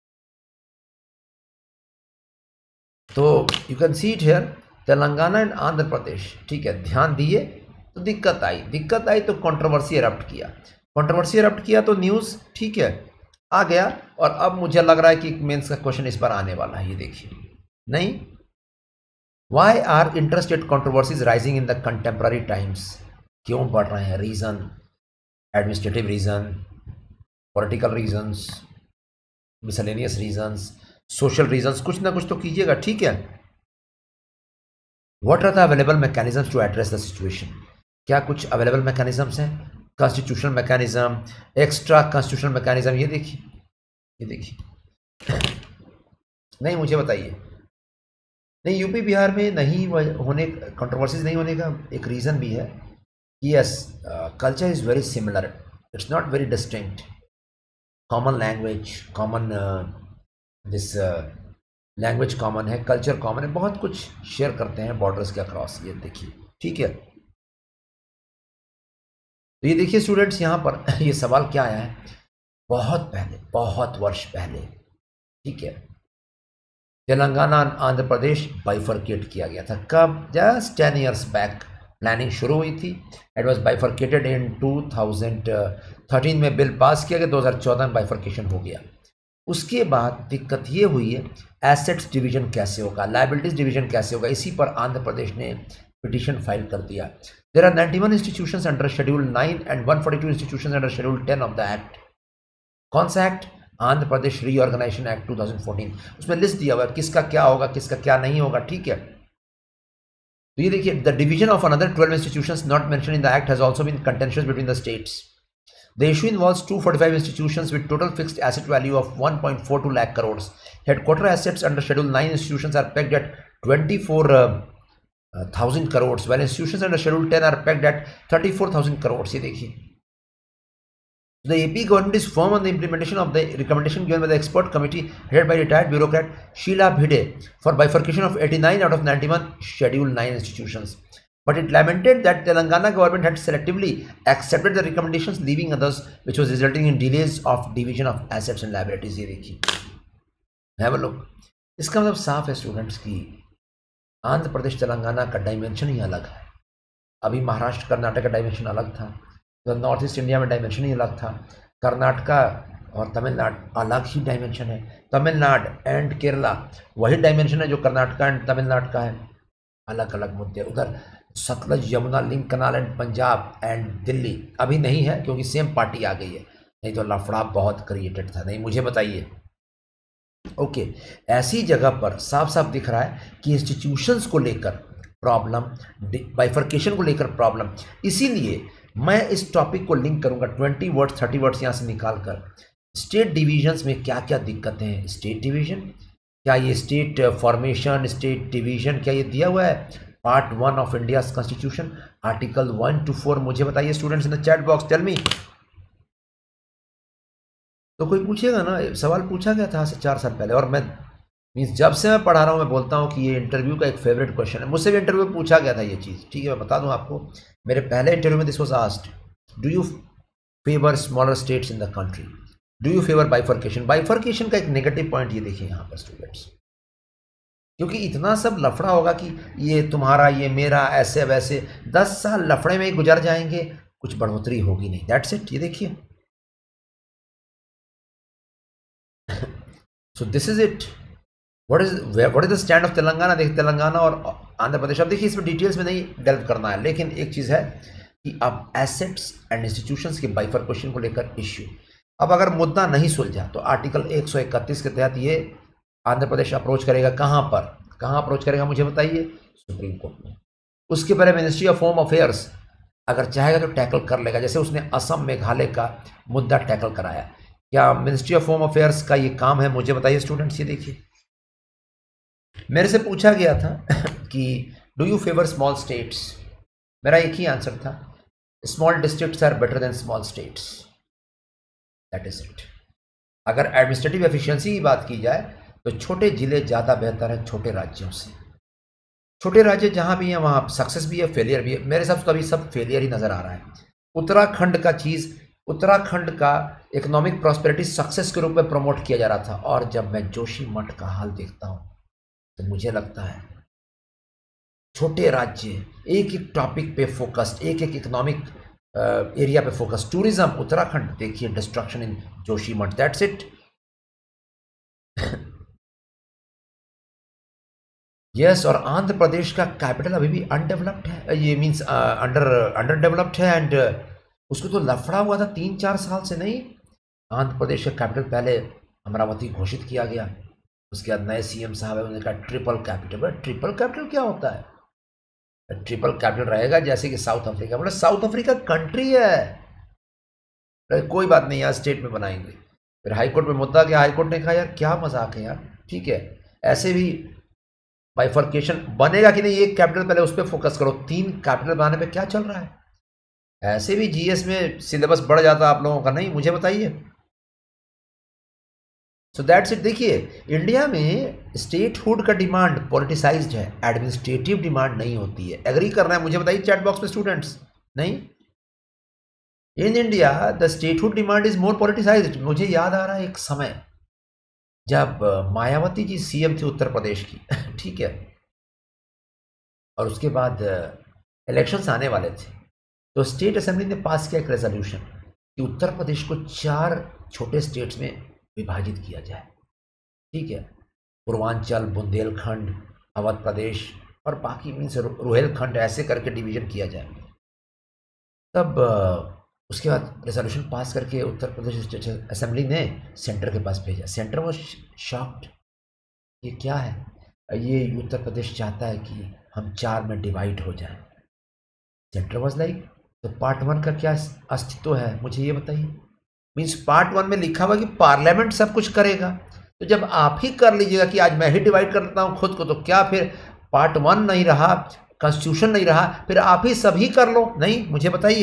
A: तो you can see it here, Telangana and Andhra Pradesh, ठीक है, ध्यान दिए तो दिक्कत आई तो कंट्रोवर्सी एरप्ट किया तो न्यूज़, ठीक है, आ गया। और अब मुझे लग रहा है कि मेंस का क्वेश्चन इस पर आने वाला है, ये देखिए। नहीं, why are interstate controversies rising in the contemporary times? क्यों बढ़ रहे हैं? Reason, administrative reason, political reasons, miscellaneous reasons, social reasons, कुछ ना कुछ तो कीजिएगा, ठीक है। What are the available mechanisms to address the situation? क्या कुछ अवेलेबल मैकेनिज्म्स हैं? Constitutional mechanism, extra constitutional mechanism, ये देखिए नहीं, मुझे बताइए। नहीं, यूपी बिहार में नहीं होने, कंट्रोवर्सीज नहीं होने का एक रीज़न भी है कि yes, culture is very similar, it's not very distinct, common language, common this language common है, कल्चर कॉमन है, बहुत कुछ शेयर करते हैं बॉर्डर्स के अक्रॉस, ये देखिए, ठीक है। तो ये देखिए स्टूडेंट्स, यहाँ पर ये सवाल क्या आया है, बहुत पहले, बहुत वर्ष पहले, ठीक है, तेलंगाना आंध्र प्रदेश बाइफरकेट किया गया था। कब? जस्ट 10 years बैक प्लानिंग शुरू हुई थी। इट वॉज बाइफरकेटेड इन 2013 में बिल पास किया गया, 2014 में बाइफरकेशन हो गया। उसके बाद दिक्कत ये हुई है, एसेट्स डिवीजन कैसे होगा, लायबिलिटीज डिवीजन कैसे होगा, इसी पर आंध्र प्रदेश ने पिटीशन फाइल कर दिया। There are 91 institutions under schedule 9 and 142 institutions under schedule 10 of the act. कौन सा act? Andhra Pradesh reorganisation act 2014। उसमें लिस्ट दिया हुआ है किसका क्या होगा, किसका क्या नहीं होगा, ठीक है। तो ये देखिए, the division of another 12 institutions not mentioned in the act has also been contentious between the states. The issue involves 245 institutions with total fixed asset value of 1.42 lakh crores. Headquarter assets under Schedule 9 institutions are pegged at 24,000 crores, while institutions under Schedule 10 are pegged at 34,000 crores. ये देखिए, the AP government is firm on the implementation of the recommendation given by the expert committee headed by retired bureaucrat Sheila Bhide for bifurcation of 89 out of 91 Schedule 9 institutions. But it lamented that Telangana government had selectively accepted the recommendations, leaving others, which was resulting in delays of division of assets and liabilities. ये देखिए, have a look. इसका मतलब साफ है स्टूडेंट्स की आंध्र प्रदेश तेलंगाना का डायमेंशन ही अलग है. अभी महाराष्ट्र कर्नाटक का डायमेंशन अलग था, तो नॉर्थ ईस्ट इंडिया में डायमेंशन ही अलग था. कर्नाटका और तमिलनाडु अलग ही डायमेंशन है. तमिलनाडु एंड केरला वही डायमेंशन है जो कर्नाटका एंड तमिलनाडु का है. अलग अलग मुद्दे. उधर Sutlej Yamuna link canal and Punjab and Delhi अभी नहीं है क्योंकि सेम पार्टी आ गई है, नहीं तो लफड़ा बहुत क्रिएटेड था. नहीं, मुझे बताइए. ओके, ऐसी जगह पर साफ साफ दिख रहा है कि इंस्टीट्यूशंस को लेकर प्रॉब्लम, बाइफर्केशन को लेकर प्रॉब्लम. इसीलिए मैं इस टॉपिक को लिंक करूंगा 20 वर्ड्स 30 वर्ड्स यहाँ से निकाल कर. स्टेट डिविजन्स में क्या क्या दिक्कतें हैं. स्टेट डिवीजन, क्या ये स्टेट फॉर्मेशन, स्टेट डिवीजन, क्या ये दिया हुआ है part 1 of India constitution article 1 to 4. मुझे बताइए students in the chat box, tell me. तो कोई पूछेगा ना, सवाल पूछा गया था 4 साल पहले, और मैं मीन्स जब से मैं पढ़ा रहा हूँ मैं बोलता हूँ कि ये इंटरव्यू का एक फेवरेट क्वेश्चन है. मुझसे भी इंटरव्यू में पूछा गया था ये चीज़. ठीक है, मैं बता दूँ आपको, मेरे पहले इंटरव्यू में this was asked, do you favour smaller states in the country, do you favour bifurcation. Bifurcation का एक नेगेटिव पॉइंट ये देखिए यहाँ पर स्टूडेंट्स, क्योंकि इतना सब लफड़ा होगा कि ये तुम्हारा ये मेरा ऐसे वैसे 10 साल लफड़े में ही गुजर जाएंगे, कुछ बढ़ोतरी होगी नहीं. That's it. ये देखिए, so this is it. What is the stand of Telangana. देखिए तेलंगाना और आंध्र प्रदेश. अब देखिए इसमें डिटेल्स में नहीं डेल्व करना है, लेकिन एक चीज़ है कि अब एसेट्स एंड इंस्टीट्यूशंस के बाइफर्केशन को लेकर इश्यू, अब अगर मुद्दा नहीं सुलझा तो आर्टिकल 131 के तहत ये आंध्र प्रदेश अप्रोच करेगा. कहाँ पर, कहाँ अप्रोच करेगा मुझे बताइए. सुप्रीम कोर्ट में. उसके पहले मिनिस्ट्री ऑफ होम अफेयर्स अगर चाहेगा तो टैकल कर लेगा, जैसे उसने असम मेघालय का मुद्दा टैकल कराया. क्या मिनिस्ट्री ऑफ होम अफेयर्स का ये काम है मुझे बताइए स्टूडेंट्स. ये देखिए, मेरे से पूछा गया था कि do you favour small states. मेरा एक ही आंसर था, small districts are better than small states. That is it. अगर एडमिनिस्ट्रेटिव एफिशिएंसी की बात की जाए तो छोटे जिले ज़्यादा बेहतर हैं छोटे राज्यों से. छोटे राज्य जहाँ भी हैं वहाँ सक्सेस भी है, फेलियर भी है. मेरे हिसाब से तो अभी सब फेलियर ही नज़र आ रहा है. उत्तराखंड का चीज़, उत्तराखंड का इकोनॉमिक प्रॉस्पेरिटी सक्सेस के रूप में प्रमोट किया जा रहा था, और जब मैं जोशीमठ का हाल देखता हूँ तो मुझे लगता है छोटे राज्य एक एक टॉपिक पे फोकस्ड, एक एक इकोनॉमिक एरिया पे फोकस. टूरिज्म उत्तराखंड देखिए, destruction in Joshimath. That's it. Yes, और आंध्र प्रदेश का कैपिटल अभी भी अनडेवलप्ड है, ये मीन्स अंडर डेवलप्ड है, एंड उसको तो लफड़ा हुआ था 3-4 साल से. नहीं, आंध्र प्रदेश का कैपिटल पहले अमरावती घोषित किया गया, उसके बाद नए सीएम साहब है, उन्होंने कहा ट्रिपल कैपिटल. ट्रिपल कैपिटल क्या होता है. ट्रिपल कैपिटल रहेगा जैसे कि साउथ अफ्रीका. मतलब साउथ अफ्रीका कंट्री है. कोई बात नहीं, यार स्टेट में बनाएंगे. फिर हाईकोर्ट में मुद्दा गया, हाईकोर्ट ने कहा यार क्या मजाक है यार. ठीक है, ऐसे भी बाइफर्केशन बनेगा कि नहीं, एक कैपिटल पहले उस पर फोकस करो. 3 कैपिटल बनाने पे क्या चल रहा है. ऐसे भी जीएस में सिलेबस बढ़ जाता आप लोगों का. नहीं, मुझे बताइए. So that's it. देखिए इंडिया में स्टेटहुड का डिमांड पॉलिटिसाइज्ड है, एडमिनिस्ट्रेटिव डिमांड नहीं होती है. एग्री करना है मुझे बताइए चैट बॉक्स में स्टूडेंट्स. नहीं, in India the statehood demand is more politicised. मुझे याद आ रहा है एक समय जब मायावती जी सीएम थे उत्तर प्रदेश की. ठीक है, और उसके बाद इलेक्शंस आने वाले थे, तो स्टेट असेंबली ने पास किया एक रेजोल्यूशन कि उत्तर प्रदेश को 4 छोटे स्टेट्स में विभाजित किया जाए. ठीक है, पूर्वांचल, बुंदेलखंड, अवध प्रदेश और बाकी मीन्स रोहेलखंड, ऐसे करके डिवीजन किया जाए. तब उसके बाद रेजोल्यूशन पास करके उत्तर प्रदेश स्टेट असेंबली ने सेंटर के पास भेजा. सेंटर वो शॉक्ड, ये क्या है. ये उत्तर प्रदेश चाहता है कि हम 4 में डिवाइड हो जाए. सेंटर वाज लाइक, तो पार्ट 1 का क्या अस्तित्व है मुझे ये बताइए. मीन्स पार्ट 1 में लिखा हुआ कि पार्लियामेंट सब कुछ करेगा, तो जब आप ही कर लीजिएगा कि आज मैं ही डिवाइड कर देता हूँ खुद को, तो क्या फिर पार्ट 1 नहीं रहा, कॉन्स्टिट्यूशन नहीं रहा, फिर आप ही सभी कर लो. नहीं, मुझे बताइए.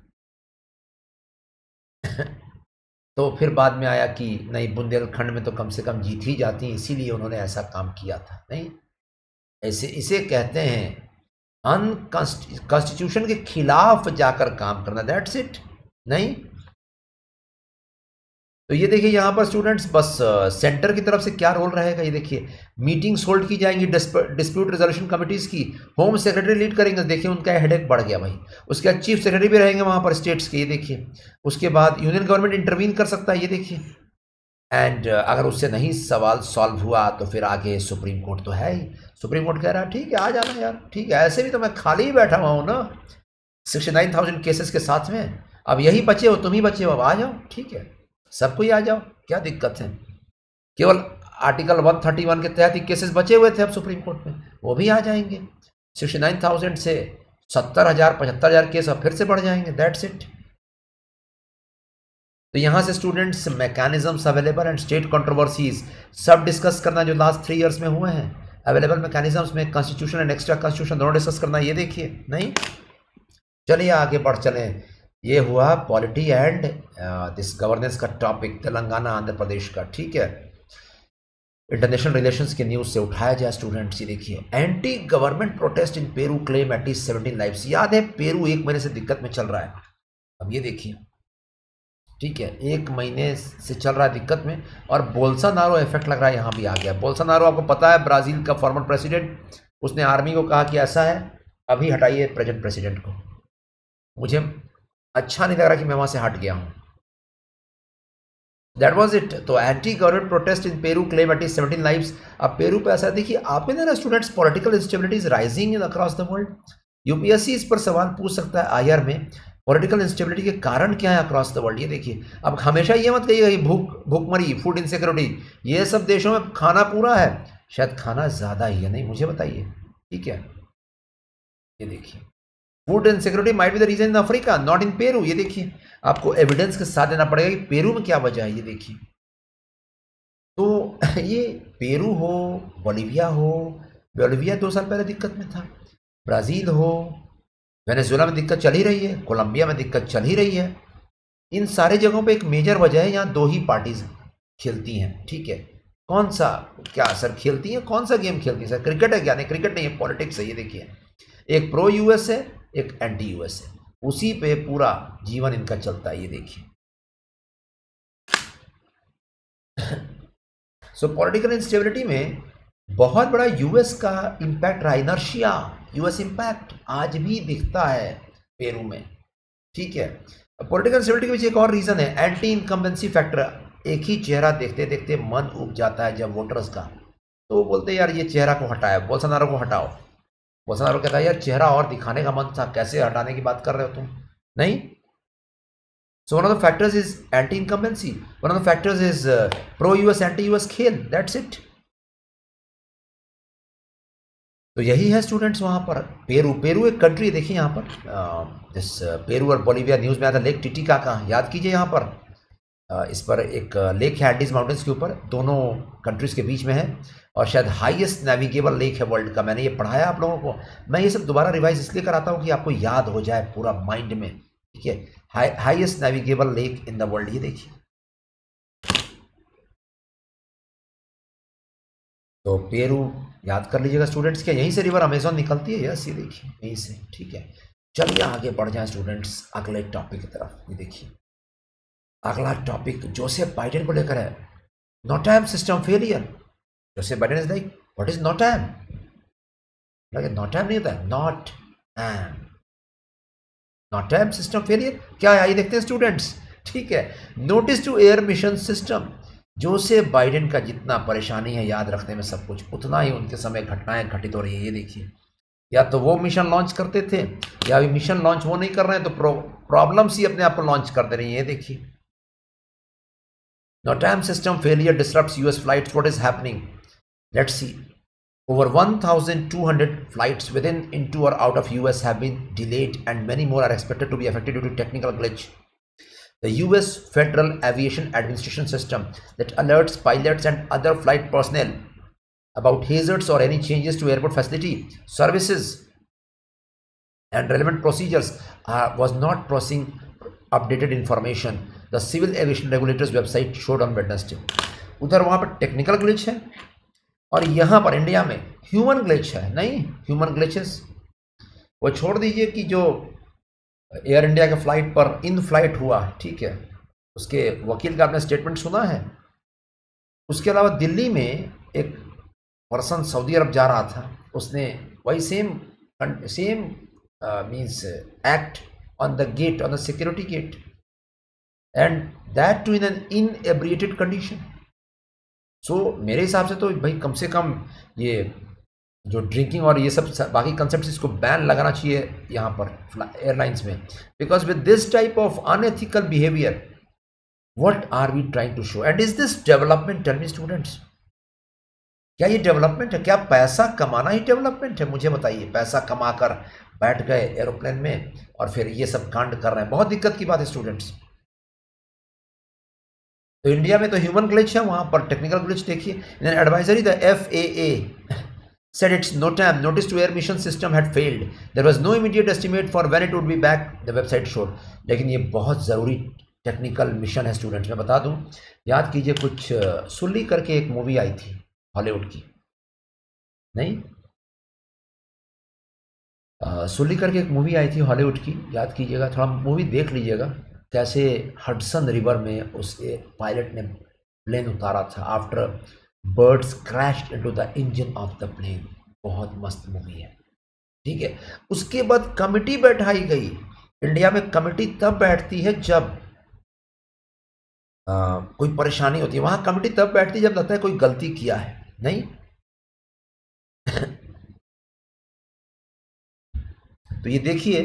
A: तो फिर बाद में आया कि नहीं, बुंदेलखंड में तो कम से कम जीत ही जाती, इसीलिए उन्होंने ऐसा काम किया था. नहीं, ऐसे इसे कहते हैं कॉन्स्टिट्यूशन के खिलाफ जाकर काम करना, दैट्स इट। नहीं तो ये देखिए यहाँ पर स्टूडेंट्स बस सेंटर की तरफ से क्या रोल रहेगा, ये देखिए मीटिंग्स होल्ड की जाएंगी डिस्प्यूट रेजोल्यूशन कमिटीज की, होम सेक्रेटरी लीड करेंगे, देखिए उनका हेडेक बढ़ गया भाई। उसके बाद चीफ सेक्रेटरी भी रहेंगे वहाँ पर स्टेट्स के, ये देखिए। उसके बाद यूनियन गवर्नमेंट इंटरवीन कर सकता है, ये देखिए। एंड अगर उससे नहीं सवाल सॉल्व हुआ तो फिर आगे सुप्रीम कोर्ट तो है ही। सुप्रीम कोर्ट कह रहा है ठीक है आ जाना यार, ठीक है, ऐसे भी तो मैं खाली ही बैठा हुआ हूँ ना 69,000 केसेस के साथ में, अब यही बचे हो, तुम ही बचे हो, अब आ जाओ, ठीक है सबको ही आ जाओ, क्या दिक्कत है। केवल आर्टिकल 131 के तहत ही केसेस बचे हुए थे अब सुप्रीम कोर्ट में, वो भी आ जाएंगे। 69,000 से 70,000 75,000 केस अब फिर से बढ़ जाएंगे, दैट्स इट। तो यहाँ से students mechanisms available and state controversies सब डिस्कस करना जो लास्ट 3 इयर्स में हुए हैं। अवेलेबल मैकेनिज्म्स में कॉन्स्टिट्यूशन एंड एक्स्ट्रा कॉन्स्टिट्यूशन दोनों डिस्कस करना, ये देखिए। नहीं चलिए आगे बढ़ चलें। ये हुआ पॉलिटी एंड दिस गवर्नेंस का टॉपिक, तेलंगाना आंध्र प्रदेश का, ठीक है। इंटरनेशनल रिलेशंस के न्यूज़ से उठाया जाए स्टूडेंट्स, ये देखिए। Anti government protest in Peru claim at least 17 lives. याद है पेरू 1 महीने से दिक्कत में चल रहा है, अब ये देखिए, ठीक है 1 महीने से चल रहा है दिक्कत में, और बोल्सोनारो इफेक्ट लग रहा है यहाँ भी आ गया। बोल्सोनारो आपको पता है ब्राज़ील का फॉर्मर प्रेसिडेंट, उसने आर्मी को कहा कि ऐसा है अभी हटाइए प्रेजेंट प्रेसिडेंट को, मुझे अच्छा नहीं लग रहा कि मैं वहाँ से हट गया हूँ, दैट वॉज इट। तो anti government protest in Peru claim at least 17 lives. अब पेरू पे ऐसा देखिए, आपने ना students political instability is rising in across the world. UPSC इस पर सवाल पूछ सकता है आईआर में, पॉलिटिकल इंस्टेबिलिटी के कारण क्या है अक्रॉस द वर्ल्ड, ये देखिए। अब हमेशा ये मत कहिएगा कि भूखमरी, फूड इनसिक्योरिटी, ये सब देशों में खाना पूरा है, शायद खाना ज़्यादा ही है, नहीं मुझे बताइए, ठीक है। ये देखिए food insecurity might be the reason in Africa not in Peru, ये देखिए। आपको एविडेंस के साथ देना पड़ेगा कि पेरू में क्या वजह है, ये देखिए। तो ये पेरू हो, बोलिविया हो, बोलिविया 2 साल पहले दिक्कत में था, ब्राज़ील हो, वेनेजुएला में दिक्कत चल ही रही है, कोलंबिया में दिक्कत चल ही रही है। इन सारे जगहों पे एक मेजर वजह है, यहाँ 2 ही पार्टीज खेलती हैं, ठीक है। कौन सा, क्या सर खेलती हैं, कौन सा गेम खेलती है सर, क्रिकेट है क्या? नहीं क्रिकेट नहीं है, पॉलिटिक्स है, ये देखिए। एक प्रो यूएस है, एक एंटी यूएस है, उसी पे पूरा जीवन इनका चलता है, ये देखिए। सो पॉलिटिकल इंस्टेबिलिटी में बहुत बड़ा यूएस का इम्पैक्ट रहा, इनर्शिया, यूएस इम्पैक्ट आज भी दिखता है पेरू में, ठीक है। पॉलिटिकल इंस्टेबिलिटी के पीछे एक और रीजन है, एंटी इनकम्बेंसी फैक्टर। एक ही चेहरा देखते देखते मन उब जाता है जब वोटर्स का, तो वो बोलते हैं यार ये चेहरा को हटाया, बोल्सोनारो को हटाओ। बोल्सोनारो कहता है यार चेहरा और दिखाने का मन था, कैसे हटाने की बात कर रहे हो तुम, नहीं। So one of the factors is anti-incumbency. One of the factors is pro-US, anti-US खेल. That's it. तो यही है स्टूडेंट्स वहाँ पर। पेरू एक कंट्री देखिए यहाँ पर, जिस पेरू और बोलिविया न्यूज़ में आता लेक टिटिकाका, याद कीजिए यहाँ पर। इस पर एक लेक है एंडीज माउंटेन्स के ऊपर, दोनों कंट्रीज के बीच में है, और शायद हाईएस्ट नेविगेबल लेक है वर्ल्ड का। मैंने ये पढ़ाया आप लोगों को, मैं ये सब दोबारा रिवाइज इसलिए कराता हूँ कि आपको याद हो जाए पूरा माइंड में, ठीक है। Highest navigable lake in the world, ये देखिए। तो पेरू याद कर लीजिएगा स्टूडेंट्स, क्या यहीं से रिवर अमेजोन निकलती है, यस ये देखिए यहीं से, ठीक है। चलिए आगे बढ़ जाएं स्टूडेंट्स अगले टॉपिक की तरफ। ये देखिए अगला टॉपिक जोसेफ बाइडेन को लेकर है, NOTAM system failure. Joseph Biden is like what is NOTAM, NOTAM नहीं होता है, नोटैम सिस्टम फेलियर क्या है, आइए देखते हैं स्टूडेंट्स, ठीक है। Notice to air mission system. Joseph Biden का जितना परेशानी है याद रखने में सब कुछ, उतना ही उनके समय घटनाएं घटित हो रही है, ये देखिए। या तो वो मिशन लॉन्च करते थे, या अभी मिशन लॉन्च वो नहीं कर रहे हैं तो प्रॉब्लम्स ही अपने आप को लॉन्च कर दे रही है, ये देखिए। NOTAM system failure disrupts US flights. What is happening? Let's see. Over 1,200 flights within, into, or out of US have been delayed, and many more are expected to be affected due to technical glitch. The US Federal Aviation Administration system that alerts pilots and other flight personnel about hazards or any changes to airport facility, services, and relevant procedures was not processing updated information. The Civil Aviation Regulators website showed on Wednesday. उधर वहाँ पर टेक्निकल ग्लिच है, और यहाँ पर इंडिया में ह्यूमन ग्लिच है, नहीं ह्यूमन ग्लिचेस। वो छोड़ दीजिए कि जो एयर इंडिया के फ्लाइट पर इन फ्लाइट हुआ, ठीक है, उसके वकील का आपने स्टेटमेंट सुना है। उसके अलावा दिल्ली में एक पर्सन सऊदी अरब जा रहा था, उसने वही same means act on the gate, on the security gate, and that too in an inebriated condition. So मेरे हिसाब से तो भाई कम से कम ये जो ड्रिंकिंग और ये सब बाकी कंसेप्ट, इसको बैन लगाना चाहिए यहाँ पर एयरलाइंस में, because with this type of unethical behaviour what are we trying to show, and is this development? Tell me students, क्या ये डेवलपमेंट है? क्या पैसा कमाना ही डेवलपमेंट है? मुझे बताइए। पैसा कमाकर बैठ गए एरोप्लेन में और फिर ये सब कांड कर रहे हैं, बहुत दिक्कत की बात है स्टूडेंट्स। तो इंडिया में तो ह्यूमन ग्लिच है, वहां पर टेक्निकल ग्लिच देखिए। In an advisory the FAA said its NOTAM, notice to air mission system, had failed. There was no immediate estimate for when it would be back, the website showed. लेकिन ये बहुत ज़रूरी टेक्निकल मिशन है स्टूडेंट्स। मैं बता दूं, याद कीजिए कुछ सुल्ली करके एक मूवी आई थी हॉलीवुड की, नहीं सुल्ली करके एक मूवी आई थी हॉलीवुड की, याद कीजिएगा, थोड़ा मूवी देख लीजिएगा, कैसे हडसन रिवर में उस पायलट ने प्लेन उतारा था after birds crashed into the engine of the plane. बहुत मस्त मूवी है, ठीक है। उसके बाद कमिटी बैठाई गई। इंडिया में कमिटी तब बैठती है जब कोई परेशानी होती है, वहां कमिटी तब बैठती है जब लगता है कोई गलती किया है, नहीं तो ये देखिए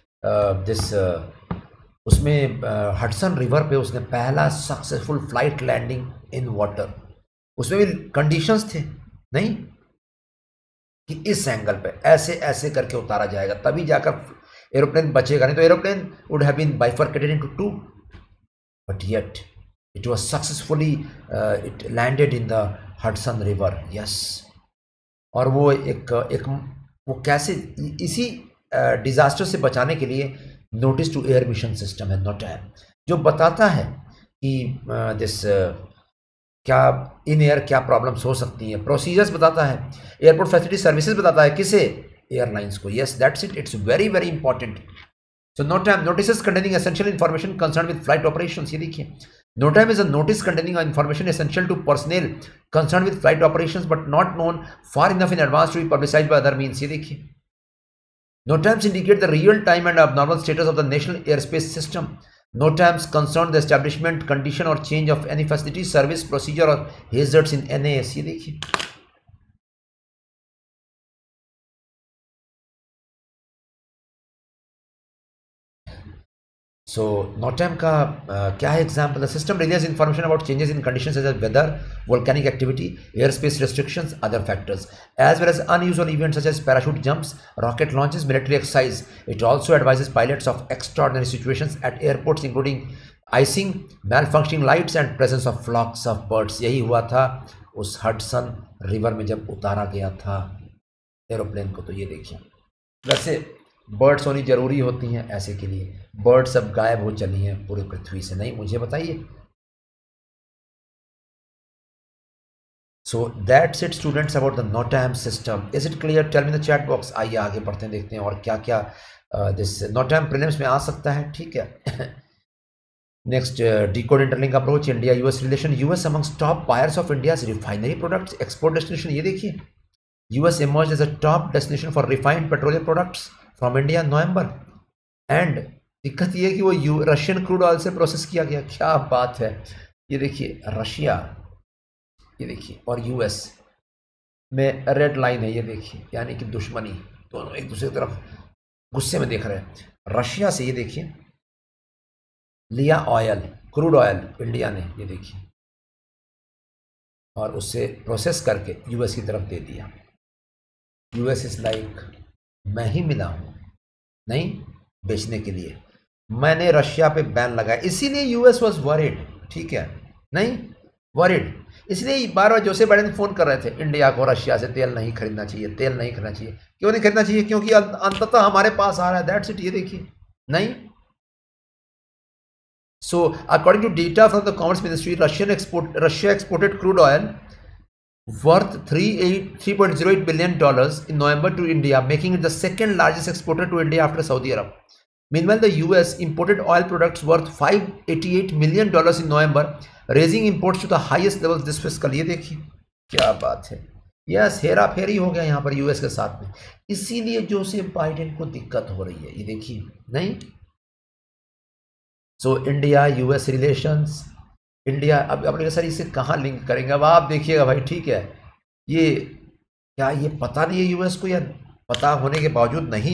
A: उसमें हडसन रिवर पे उसने पहला successful flight landing in water, उसमें भी कंडीशंस थे, नहीं कि इस एंगल पे ऐसे ऐसे करके उतारा जाएगा तभी जाकर एरोप्लेन बचेगा, नहीं तो aeroplane would have been bifurcated into two, but yet it was successfully it landed in the Hudson river, yes. और वो एक वो कैसे इसी डिजास्टर से बचाने के लिए notice to air mission system है NOTAM, जो बताता है कि दिस क्या इन एयर क्या प्रॉब्लम्स हो सकती हैं, प्रोसीजर्स बताता है, एयरपोर्ट फैसिलिटी सर्विसेज बताता है, किसे? एयरलाइंस को, yes that's it, it's very very important. So NOTAM notice containing essential information concern with flight operations. ये देखिए, NOTAM is a notice containing information essential to personnel concerned with flight operations but not known far enough in advance to be publicized by other means। ये देखिए, NOTAMs indicate the real time and abnormal status of the national airspace system. NOTAMs concern the establishment, condition or change of any facility, service, procedure or hazards in NAS। ये देखिए, सो NOTAM का क्या है example? The system release information about changes in conditions such as weather, volcanic activity, air space restrictions, other factors, as well as unusual events such as parachute jumps, rocket launches, military exercise. It also advises pilots of extraordinary situations at airports including icing, malfunctioning lights and presence of flocks of birds. यही हुआ था उस हडसन रिवर में जब उतारा गया था एरोप्लेन को। तो ये देखिए, वैसे बर्ड्स होनी जरूरी होती हैं ऐसे के लिए, बर्ड्स अब गायब हो चली हैं पूरी पृथ्वी से, नहीं? मुझे बताइए। So that's it students about the NOTAM system. Is it clear? Tell me the chat box. आइए आगे बढ़ते हैं, देखते हैं और क्या क्या दिस NOTAM प्रीलिम्स में आ सकता है, ठीक है। Next, decode interlink approach, India US relation, US amongst top buyers of India's refinery products, export destination. ये देखिए, US emerged as a top destination for refined petroleum products from India in November, and दिक्कत ये है कि वो रशियन क्रूड ऑयल से प्रोसेस किया गया। क्या बात है! ये देखिए रशिया, ये देखिए, और US में रेड लाइन है, ये देखिए, यानी कि दुश्मनी, दोनों एक दूसरे की तरफ गुस्से में देख रहे हैं। रशिया से ये देखिए लिया ऑयल, क्रूड ऑयल इंडिया ने, ये देखिए, और उससे प्रोसेस करके US की तरफ दे दिया। US इज लाइक मैं ही मिला हूं, नहीं बेचने के लिए, मैंने रशिया पे बैन लगाया, इसीलिए US वाज वरीड, ठीक है, नहीं वरीड, इसलिए बार बार जोसेफ बाइडेन फोन कर रहे थे इंडिया को रशिया से तेल नहीं खरीदना चाहिए, तेल नहीं खरीदना चाहिए। क्यों नहीं खरीदना चाहिए? क्योंकि अंततः हमारे पास आ रहा है, दैट्स इट। ये देखिए, नहीं। So according to data from the commerce ministry, Russia exported crude oil worth $3.08 billion in November to India, making it the second largest exporter to India after Saudi Arab. Meanwhile, the US imported oil products worth $588 million in November, raising imports to the highest levels this fiscal. ये देखिए क्या बात है, यस हेरा फेरी हो गया यहाँ पर यूएस के साथ में, इसीलिए जोसेफ बाइडेन को दिक्कत हो रही है, ये देखिए नहीं। So India US relations, India अब अपने सर इसे कहाँ लिंक करेंगे, अब आप देखिएगा भाई, ठीक है। ये क्या ये पता नहीं है यूएस को, या पता होने के बावजूद नहीं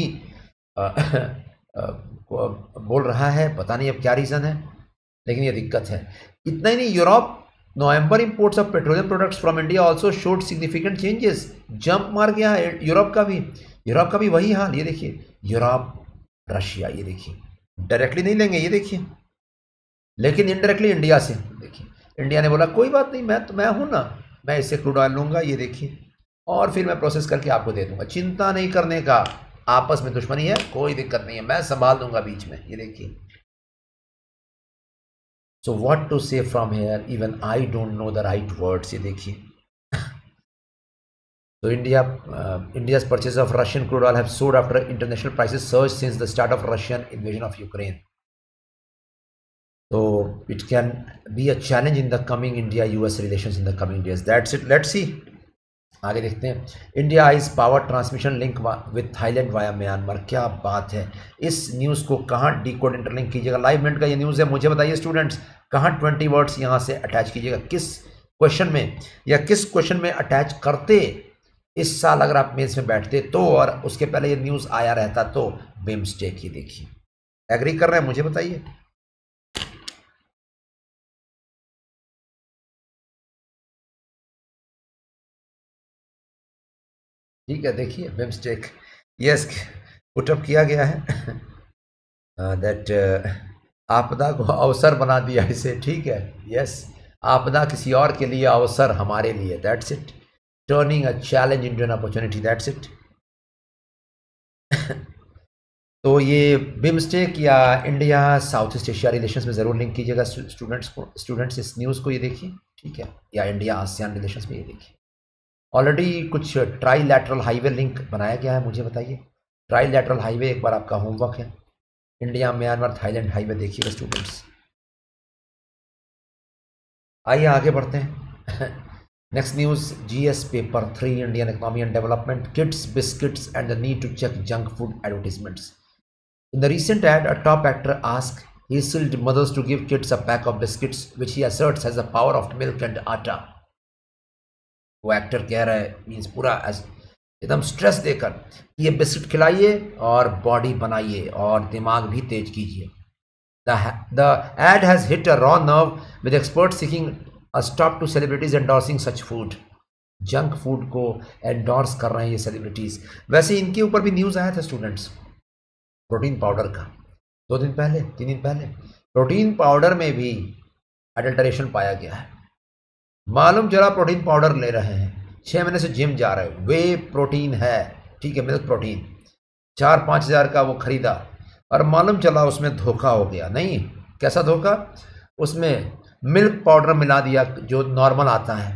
A: बोल रहा है, पता नहीं अब क्या रीज़न है, लेकिन ये दिक्कत है। इतना ही नहीं, Europe November imports of petroleum products from India also showed significant changes, jump मार गया है यूरोप का भी वही हाल। ये देखिए यूरोप रशिया, ये देखिए डायरेक्टली नहीं लेंगे, ये देखिए, लेकिन इनडायरेक्टली इंडिया से। देखिए इंडिया ने बोला कोई बात नहीं, मैं हूं ना, मैं इससे क्रूड ऑयल लूंगा, ये देखिए, और फिर मैं प्रोसेस करके आपको दे दूंगा, चिंता नहीं करने का, आपस में दुश्मनी है कोई दिक्कत नहीं है, मैं संभाल दूंगा बीच में, ये देखिए। So what to say from here, even I don't know the right words, ये देखिए। तो India's purchase of Russian crude oil have soared after international prices surged since the start of Russian invasion of Ukraine. So it can be a challenge in the coming India-US relations in the coming days. That's it. Let's see. आगे देखते हैं। India eyes power transmission link with Thailand via Myanmar, क्या बात है। इस न्यूज़ को कहाँ डीकोड इंटरलिंक कीजिएगा, लाइव मिनट का ये न्यूज़ है, मुझे बताइए स्टूडेंट्स, कहाँ 20 वर्ड्स यहाँ से अटैच कीजिएगा, किस क्वेश्चन में, या किस क्वेश्चन में अटैच करते इस साल अगर आप मेंस में बैठते तो, और उसके पहले ये न्यूज़ आया रहता तो। बिम्स्टेक, ये देखिए, एग्री कर रहे हैं, मुझे बताइए। ठीक है, देखिए बिम्स्टेक, यस पुटअप किया गया है दैट आपदा को अवसर बना दिया इसे, ठीक है, यस, आपदा किसी और के लिए, अवसर हमारे लिए, that's it, turning a challenge into an opportunity, that's it. तो ये बिम्स्टेक या India south east Asia relations में ज़रूर लिंक कीजिएगा स्टूडेंट्स इस न्यूज़ को, ये देखिए, ठीक है, या इंडिया आसियान रिलेशंस में, ये देखिए। ऑलरेडी कुछ ट्राईलैटरल हाईवे लिंक बनाया गया है, मुझे बताइए। ट्राईलैटरल हाईवे एक बार आपका होमवर्क है, इंडिया म्यांमार थाईलैंड हाईवे देखिएगा स्टूडेंट्स। आइए आगे बढ़ते हैं। Next news, GS paper 3 Indian economy and development, kids biscuits and the need to check junk food advertisements. In the recent ad, a top actor ask his mothers to give kids a pack of biscuits which he asserts has the power of milk and atta. वो एक्टर कह रहा है, मीन्स पूरा एकदम स्ट्रेस देकर, ये बिस्किट खिलाइए और बॉडी बनाइए और दिमाग भी तेज कीजिए। The ad has hit a raw nerve with experts seeking a stop to celebrities endorsing such food. Junk food को एंडोर्स कर रहे हैं ये सेलिब्रिटीज। वैसे इनके ऊपर भी न्यूज़ आया था स्टूडेंट्स, प्रोटीन पाउडर का, 2 दिन पहले 3 दिन पहले, प्रोटीन पाउडर में भी अडल्टरेशन पाया गया है। मालूम चला प्रोटीन पाउडर ले रहे हैं, 6 महीने से जिम जा रहे हो, वे प्रोटीन है, ठीक है, मिल्क प्रोटीन 4-5 हज़ार का वो खरीदा, और मालूम चला उसमें धोखा हो गया। नहीं, कैसा धोखा, उसमें मिल्क पाउडर मिला दिया जो नॉर्मल आता है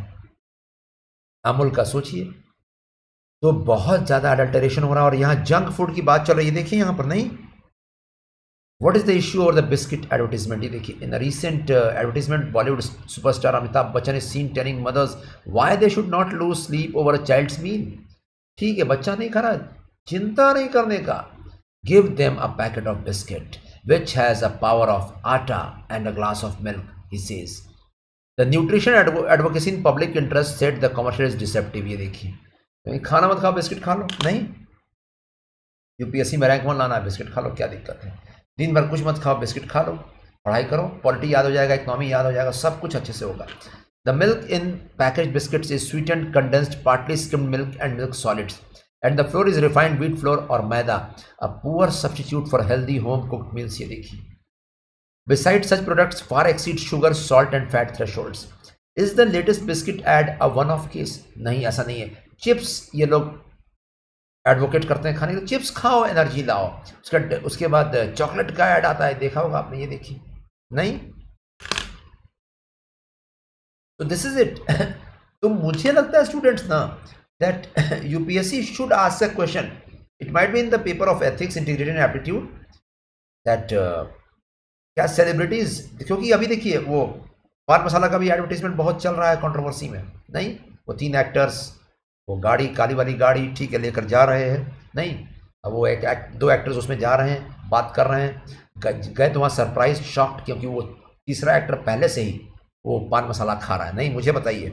A: अमूल का, सोचिए। तो बहुत ज़्यादा अडल्टरेशन हो रहा है, और यहाँ जंक फूड की बात चल रही है, देखिए यहाँ पर। नहीं, What is the issue over the biscuit advertisement? ये देखिए, in a recent advertisement, Bollywood superstar Amitabh Bachchan is seen telling mothers why they should not lose sleep over a child's meal. ठीक है, बच्चा नहीं खा रहा, चिंता नहीं करने का, give them a packet of biscuit which has a power of atta and a glass of milk, he says. The nutrition advocacy in public interest said the commercial is deceptive. ये देखिए, खाना मत खाओ, बिस्किट खा लो, नहीं, यूपीएससी में रैंक 1 लाना है, बिस्किट खा लो, क्या दिक्कत है, दिन भर कुछ मत खाओ, बिस्किट खा लो, पढ़ाई करो, पॉलिटी याद हो जाएगा, इकोनॉमी याद हो जाएगा, सब कुछ अच्छे से होगा। The milk in package biscuits is sweetened condensed partly skimmed milk and milk solids and the flour is refined wheat flour और maida, a poor substitute for healthy home cooked meals. ये देखिए, beside such products far exceed sugar, salt and fat thresholds. Is the latest biscuit ad a one of case? नहीं, ऐसा नहीं है। चिप्स ये लोग एडवोकेट करते हैं खाने के लिए, चिप्स खाओ, एनर्जी लाओ, उसके बाद चॉकलेट का ऐड आता है, देखा होगा आपने, ये देखिए, नहीं। तो दिस इज इट। तो मुझे लगता है स्टूडेंट्स ना that UPSC should ask a question, it might be in the paper of ethics integrated aptitude, that क्या सेलिब्रिटीज, क्योंकि अभी देखिए वो पान मसाला का भी एडवर्टीजमेंट बहुत चल रहा है कंट्रोवर्सी में, नहीं वो 3 एक्टर्स वो गाड़ी काली वाली गाड़ी ठीक है लेकर जा रहे हैं, नहीं अब वो दो एक्टर्स उसमें जा रहे हैं बात कर रहे हैं, गए तो वहाँ सरप्राइज शॉक्ड क्योंकि वो तीसरा एक्टर पहले से ही वो पान मसाला खा रहा है, नहीं मुझे बताइए।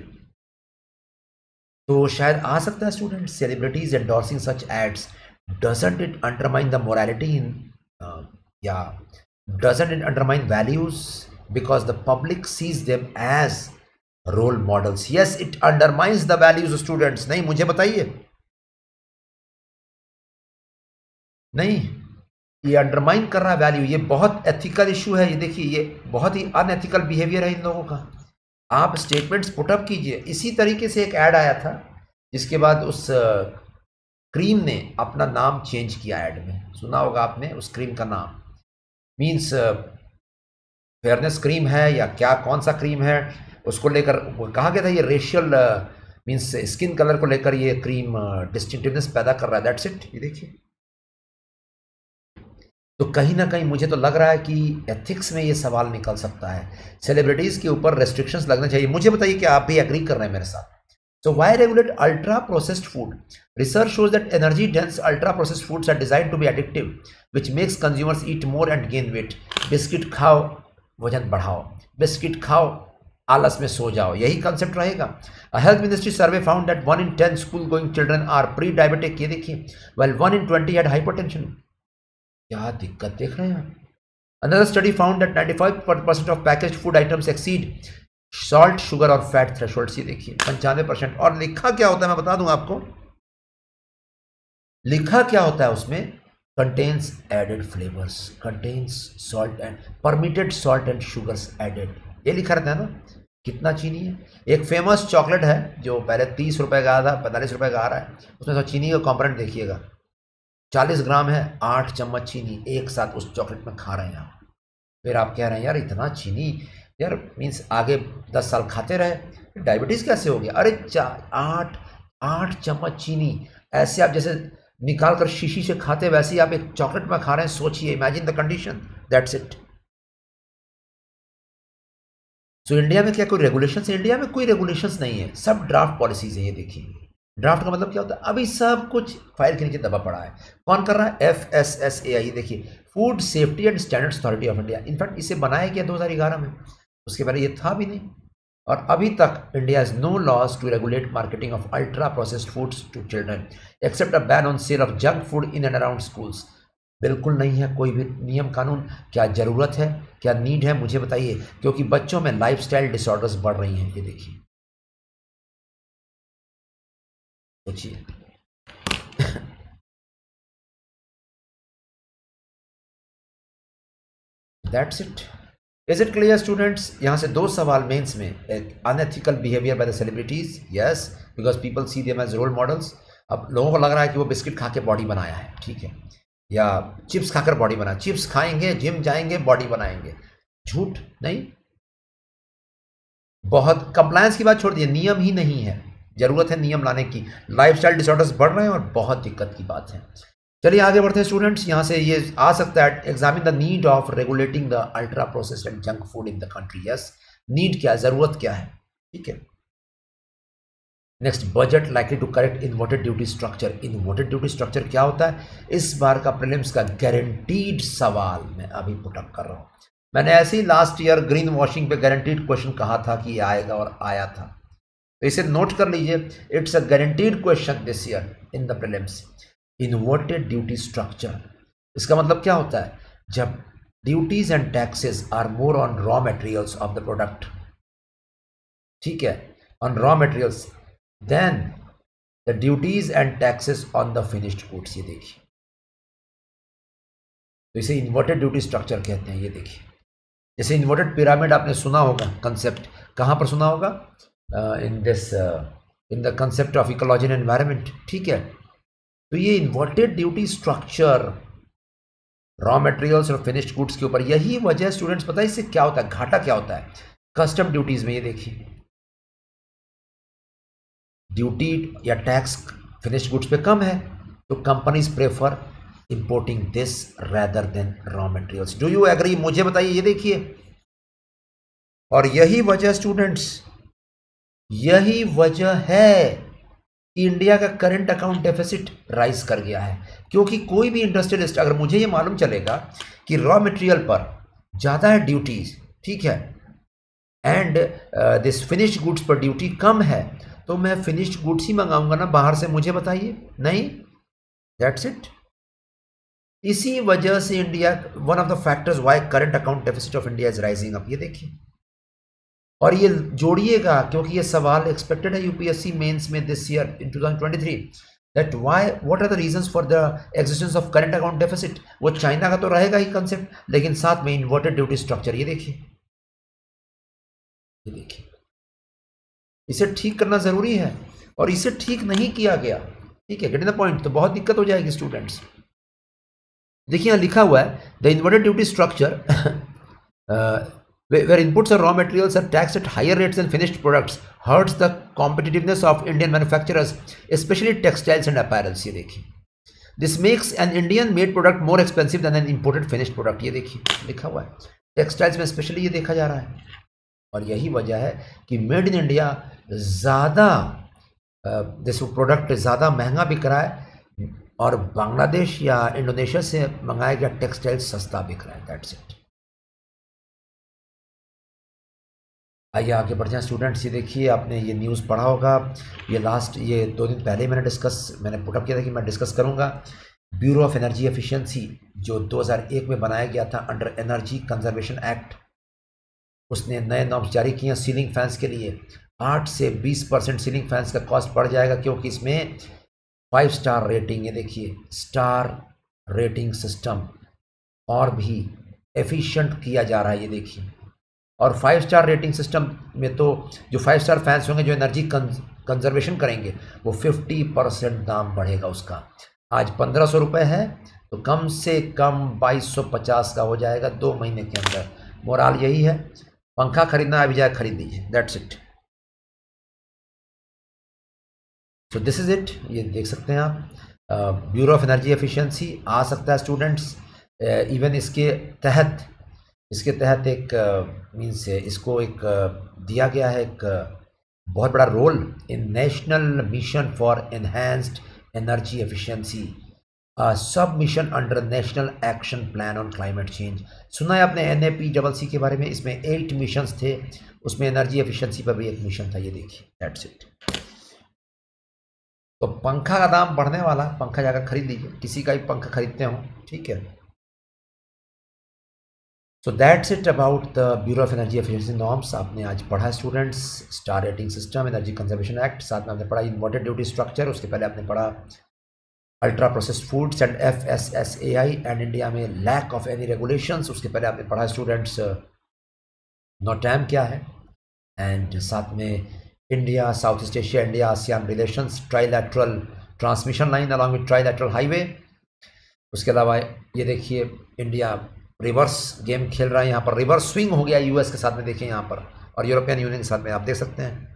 A: तो शायद आ सकता है student, celebrities endorsing such ads doesn't it undermine the morality in या doesn't it undermine values because the public sees them as role models? Yes, it undermines the values of students. नहीं मुझे बताइए, नहीं ये अंडरमाइन कर रहा है वैल्यू, ये बहुत एथिकल इशू है, ये देखिए ये बहुत ही अनएथिकल बिहेवियर है इन लोगों का। आप स्टेटमेंट्स पुटअप कीजिए। इसी तरीके से एक ऐड आया था जिसके बाद उस क्रीम ने अपना नाम चेंज किया, ऐड में सुना होगा आपने उस क्रीम का नाम, मीन्स फेयरनेस क्रीम है या क्या कौन सा क्रीम है उसको लेकर कहा गया था ये रेशियल मीन्स स्किन कलर को लेकर ये क्रीम डिस्टिंक्टिवनेस पैदा कर रहा है, दैट्स इट। ये देखिए तो कहीं ना कहीं मुझे तो लग रहा है कि एथिक्स में ये सवाल निकल सकता है, सेलिब्रिटीज़ के ऊपर रेस्ट्रिक्शंस लगने चाहिए। मुझे बताइए कि आप भी एग्री कर रहे हैं मेरे साथ। So why regulate ultra processed food? Research shows that energy dense ultra processed foods are designed to be addictive, which makes consumers eat more and gain weight. Biscuit खाओ वजन बढ़ाओ, बिस्किट खाओ आलस में सो जाओ, यही कंसेप्ट रहेगा। A health ministry survey found that 1 in 10 school going children are pre-diabetic, ये देखिए, while 1 in 20 had hypertension। क्या दिक्कत देख रहे हैं आप? Another study found that 95% of packaged food items exceed salt sugar और फैट थ्रेशोल्ड। ये देखिए 95%। और लिखा क्या होता है मैं बता दूं आपको, लिखा क्या होता है उसमें, contains added flavours, contains salt and permitted salt and sugars added, ये लिखा रहता है ना। कितना चीनी है? एक फेमस चॉकलेट है जो पहले 30 रुपए का था 45 रुपए का आ रहा है, उसमें तो चीनी का कॉम्पोनेंट देखिएगा, 40 ग्राम है, 8 चम्मच चीनी एक साथ उस चॉकलेट में खा रहे हैं आप। फिर आप कह रहे हैं यार इतना चीनी, यार मीन्स आगे 10 साल खाते रहे डायबिटीज़ कैसे हो गया? अरे 8 चम्मच चीनी ऐसे आप जैसे निकाल कर शीशी से खाते वैसे ही आप एक चॉकलेट में खा रहे हैं, सोचिए, imagine the condition, that's it. So India में क्या कोई रेगुलेशंस? इंडिया में कोई रेगुलेशंस नहीं है, सब ड्राफ्ट पॉलिसीज है। ये देखिए ड्राफ्ट का मतलब क्या होता है, अभी सब कुछ फाइल के नीचे दबा पड़ा है। कौन कर रहा है? FSSAI, देखिए food safety and standards authority of India. In fact इसे बनाया गया 2011 में, उसके पहले ये था भी नहीं। और अभी तक India has no laws to regulate marketing of ultra processed foods to children except a ban on sale of junk food in and around schools. बिल्कुल नहीं है कोई भी नियम कानून। क्या ज़रूरत है, क्या नीड है, मुझे बताइए, क्योंकि बच्चों में लाइफस्टाइल डिसऑर्डर्स बढ़ रही हैं। ये देखिए सोचिए that's it. Is it clear students? यहाँ से 2 सवाल मेंस में, एक unethical behaviour by the celebrities, yes because people see them as role models. अब लोगों को लग रहा है कि वो बिस्किट खा के बॉडी बनाया है, ठीक है, या चिप्स खाकर बॉडी बनाया, चिप्स खाएंगे जिम जाएंगे बॉडी बनाएंगे, झूठ नहीं। बहुत कंप्लायंस की बात छोड़ दिए, नियम ही नहीं है, जरूरत है नियम लाने की। लाइफस्टाइल डिसऑर्डर्स बढ़ रहे हैं और बहुत दिक्कत की बात है। चलिए आगे बढ़ते हैं स्टूडेंट्स। यहाँ से ये आ सकता है, examine the need of regulating the ultra processed and junk food in the country. Yes, need क्या है, जरूरत क्या है, ठीक है। Next, budget likely to correct inverted duty structure. Inverted duty structure क्या होता है? इस बार का प्रीलिम्स का गारंटीड सवाल मैं अभी पुटअप कर रहा हूँ। मैंने ऐसे ही लास्ट ईयर ग्रीन वॉशिंग पे गारंटीड क्वेश्चन कहा था कि ये आएगा और आया था, तो इसे नोट कर लीजिए। It's a guaranteed question this year in the prelims. Inverted duty structure, इसका मतलब क्या होता है? जब duties and taxes are more on raw materials of the product, ठीक है, on raw materials, than the duties and taxes on the finished goods. ये देखिए, तो इसे इन्वर्टेड ड्यूटी स्ट्रक्चर कहते हैं। ये देखिए, जैसे इन्वर्टेड पिरामिड आपने सुना होगा कंसेप्ट, कहाँ पर सुना होगा? In the concept of ecology and environment, ठीक है। तो ये inverted duty structure raw materials और फिनिश्ड गुड्स के ऊपर, यही वजह स्टूडेंट्स, पता है इससे क्या होता है, घाटा क्या होता है कस्टम ड्यूटीज में? ये देखिए, ड्यूटी या टैक्स फिनिश्ड गुड्स पे कम है, तो companies prefer importing this rather than raw materials. Do you agree? मुझे बताइए। ये देखिए, और यही वजह स्टूडेंट्स, यही वजह है कि इंडिया का करंट अकाउंट डेफिसिट राइज कर गया है, क्योंकि कोई भी इंडस्ट्रियलिस्ट, अगर मुझे ये मालूम चलेगा कि रॉ मटेरियल पर ज़्यादा है ड्यूटीज, ठीक है, एंड दिस फिनिश्ड गुड्स पर ड्यूटी कम है, तो मैं फिनिश्ड गुड्स ही मंगाऊंगा ना बाहर से। मुझे बताइए, नहीं? That's it. इसी वजह से India, one of the factors why current account deficit of India is rising up. ये देखिए, और ये जोड़िएगा क्योंकि ये सवाल एक्सपेक्टेड है यूपीएससी मेंस में this year in 2023, that why, what are the reasons for the existence of current account deficit. वो चाइना का तो रहेगा ही कंसेप्ट, लेकिन साथ में इन्वर्टेड ड्यूटी स्ट्रक्चर। ये देखिए, ये देखिए, इसे ठीक करना जरूरी है, और इसे ठीक नहीं किया गया, ठीक है, गेटिंग द पॉइंट, तो बहुत दिक्कत हो जाएगी स्टूडेंट्स। देखिए यहाँ लिखा हुआ है, the inverted duty structure where inputs or raw materials are taxed at higher rates than finished products hurts the competitiveness of Indian manufacturers, especially textiles and apparels। ये देखिए, this makes an Indian made product more expensive than an imported finished product। ये देखिए लिखा हुआ है, टेक्सटाइल्स में स्पेशली ये देखा जा रहा है, और यही वजह है कि मेड इन इंडिया ज़्यादा जैसे प्रोडक्ट ज़्यादा महंगा बिक रहा है, और बांग्लादेश या इंडोनेशिया से मंगाया गया टेक्सटाइल सस्ता बिक रहा है। That's it. आइए आगे बढ़ जाएं स्टूडेंट्स। ये देखिए, आपने ये न्यूज़ पढ़ा होगा, ये 2 दिन पहले मैंने पुटअप किया था कि मैं डिस्कस करूंगा। ब्यूरो ऑफ एनर्जी एफिशिएंसी जो 2001 में बनाया गया था अंडर एनर्जी कंजर्वेशन एक्ट, उसने नए नॉर्म्स जारी किए सीलिंग फैंस के लिए। 8 से 20% सीलिंग फैंस का कॉस्ट बढ़ जाएगा, क्योंकि इसमें 5 स्टार रेटिंग, ये देखिए स्टार रेटिंग सिस्टम और भी एफिशिएंट किया जा रहा है। ये देखिए, और 5 स्टार रेटिंग सिस्टम में तो जो 5 स्टार फैंस होंगे जो एनर्जी कंजर्वेशन करेंगे, वो 50% दाम बढ़ेगा उसका। आज 1500 रुपये है, तो कम से कम 2250 का हो जाएगा 2 महीने के अंदर। मोराल यही है, पंखा खरीदना अभी जाए खरीद लीजिए। That's it. So this is it. ये देख सकते हैं आप, ब्यूरो ऑफ एनर्जी एफिशिएंसी आ सकता है स्टूडेंट्स। इवन इसके तहत एक मीन्स इसको एक दिया गया है एक बहुत बड़ा role in national mission for enhanced energy efficiency, sub mission under national action plan on climate change. सुना है आपने NAPCC के बारे में? इसमें 8 मिशंस थे, उसमें एनर्जी एफिशिएंसी पर भी एक मिशन था। ये देखिए, दैट्स इट। तो पंखा का दाम बढ़ने वाला, पंखा जाकर खरीद लीजिए, किसी का भी पंखा खरीदते हो, ठीक है। So that's it about the bureau of energy efficiency norms. आपने आज पढ़ा students star rating system, energy conservation act, साथ में आपने पढ़ा इन्वर्टेड ड्यूटी स्ट्रक्चर, उसके पहले आपने पढ़ा ultra processed foods and FSSAI and India में लैक ऑफ एनी रेगुलेशंस, उसके पहले आपने पढ़ा स्टूडेंट्स नोटैम क्या है, एंड साथ में India south east Asia India ASEAN relations, trilateral transmission line along with trilateral highway. उसके अलावा ये देखिए, इंडिया रिवर्स गेम खेल रहा है, यहाँ पर रिवर्स स्विंग हो गया US के साथ में, देखिए यहाँ पर, और यूरोपियन यूनियन के साथ में, आप देख सकते हैं।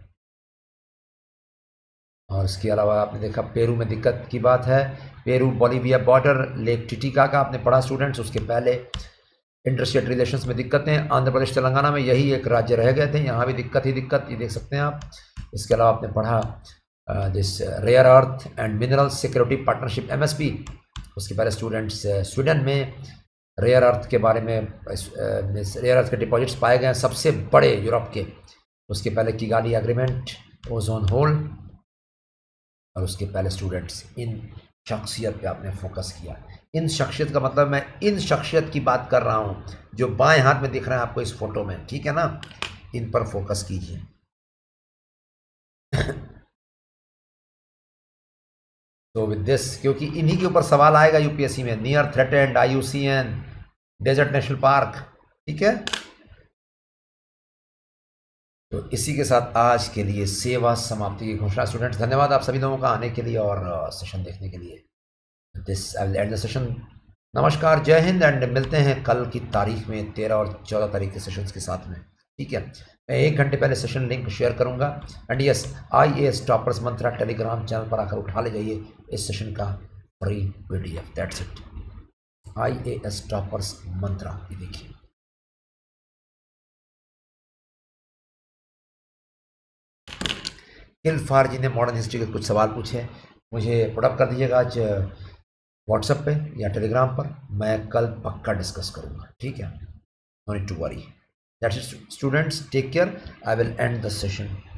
A: और इसके अलावा आपने देखा पेरू में दिक्कत की बात है, Peru Bolivia border, lake Titicaca का आपने पढ़ा स्टूडेंट्स। उसके पहले इंटरस्टेट रिलेशंस में दिक्कतें, आंध्र प्रदेश तेलंगाना में यही एक राज्य रह गए थे, यहाँ भी दिक्कत ही दिक्कत, ये देख सकते हैं आप। इसके अलावा आपने पढ़ा this rare earth and mineral security partnership MSP। उसके पहले स्टूडेंट्स स्वीडन में रेयर अर्थ के बारे में, रेयर अर्थ के डिपॉजिट्स पाए गए हैं सबसे बड़े यूरोप के। उसके पहले किगाली एग्रीमेंट, ओजोन होल, और उसके पहले स्टूडेंट्स इन शख्सियत पे आपने फोकस किया। इन शख्सियत का मतलब, मैं इन शख्सियत की बात कर रहा हूँ जो बाएं हाथ में दिख रहे हैं आपको इस फोटो में, ठीक है ना, इन पर फोकस कीजिए। तो विद दिस, क्योंकि इन्हीं के ऊपर सवाल आएगा यूपीएससी में, near threatened, IUCN, desert national park, ठीक है। तो इसी के साथ आज के लिए सेवा समाप्ति की घोषणा। स्टूडेंट्स धन्यवाद आप सभी लोगों का आने के लिए और सेशन देखने के लिए। This I will end the session. नमस्कार, जय हिंद, एंड मिलते हैं कल की तारीख में 13 और 14 तारीख के सेशंस के साथ में, ठीक है। मैं 1 घंटे पहले सेशन लिंक शेयर करूंगा। And yes, IAS toppers Mantra telegram channel पर आकर उठा ले जाइए इस सेशन का free PDF। That's it. IAS toppers Mantra, ये देखिए। किलफार जी ने मॉडर्न हिस्ट्री के कुछ सवाल पूछे, मुझे पुटअप कर दीजिएगा आज व्हाट्सएप पे या टेलीग्राम पर, मैं कल पक्का डिस्कस करूंगा, ठीक है। No need to worry. That's it students, take care. I will end the session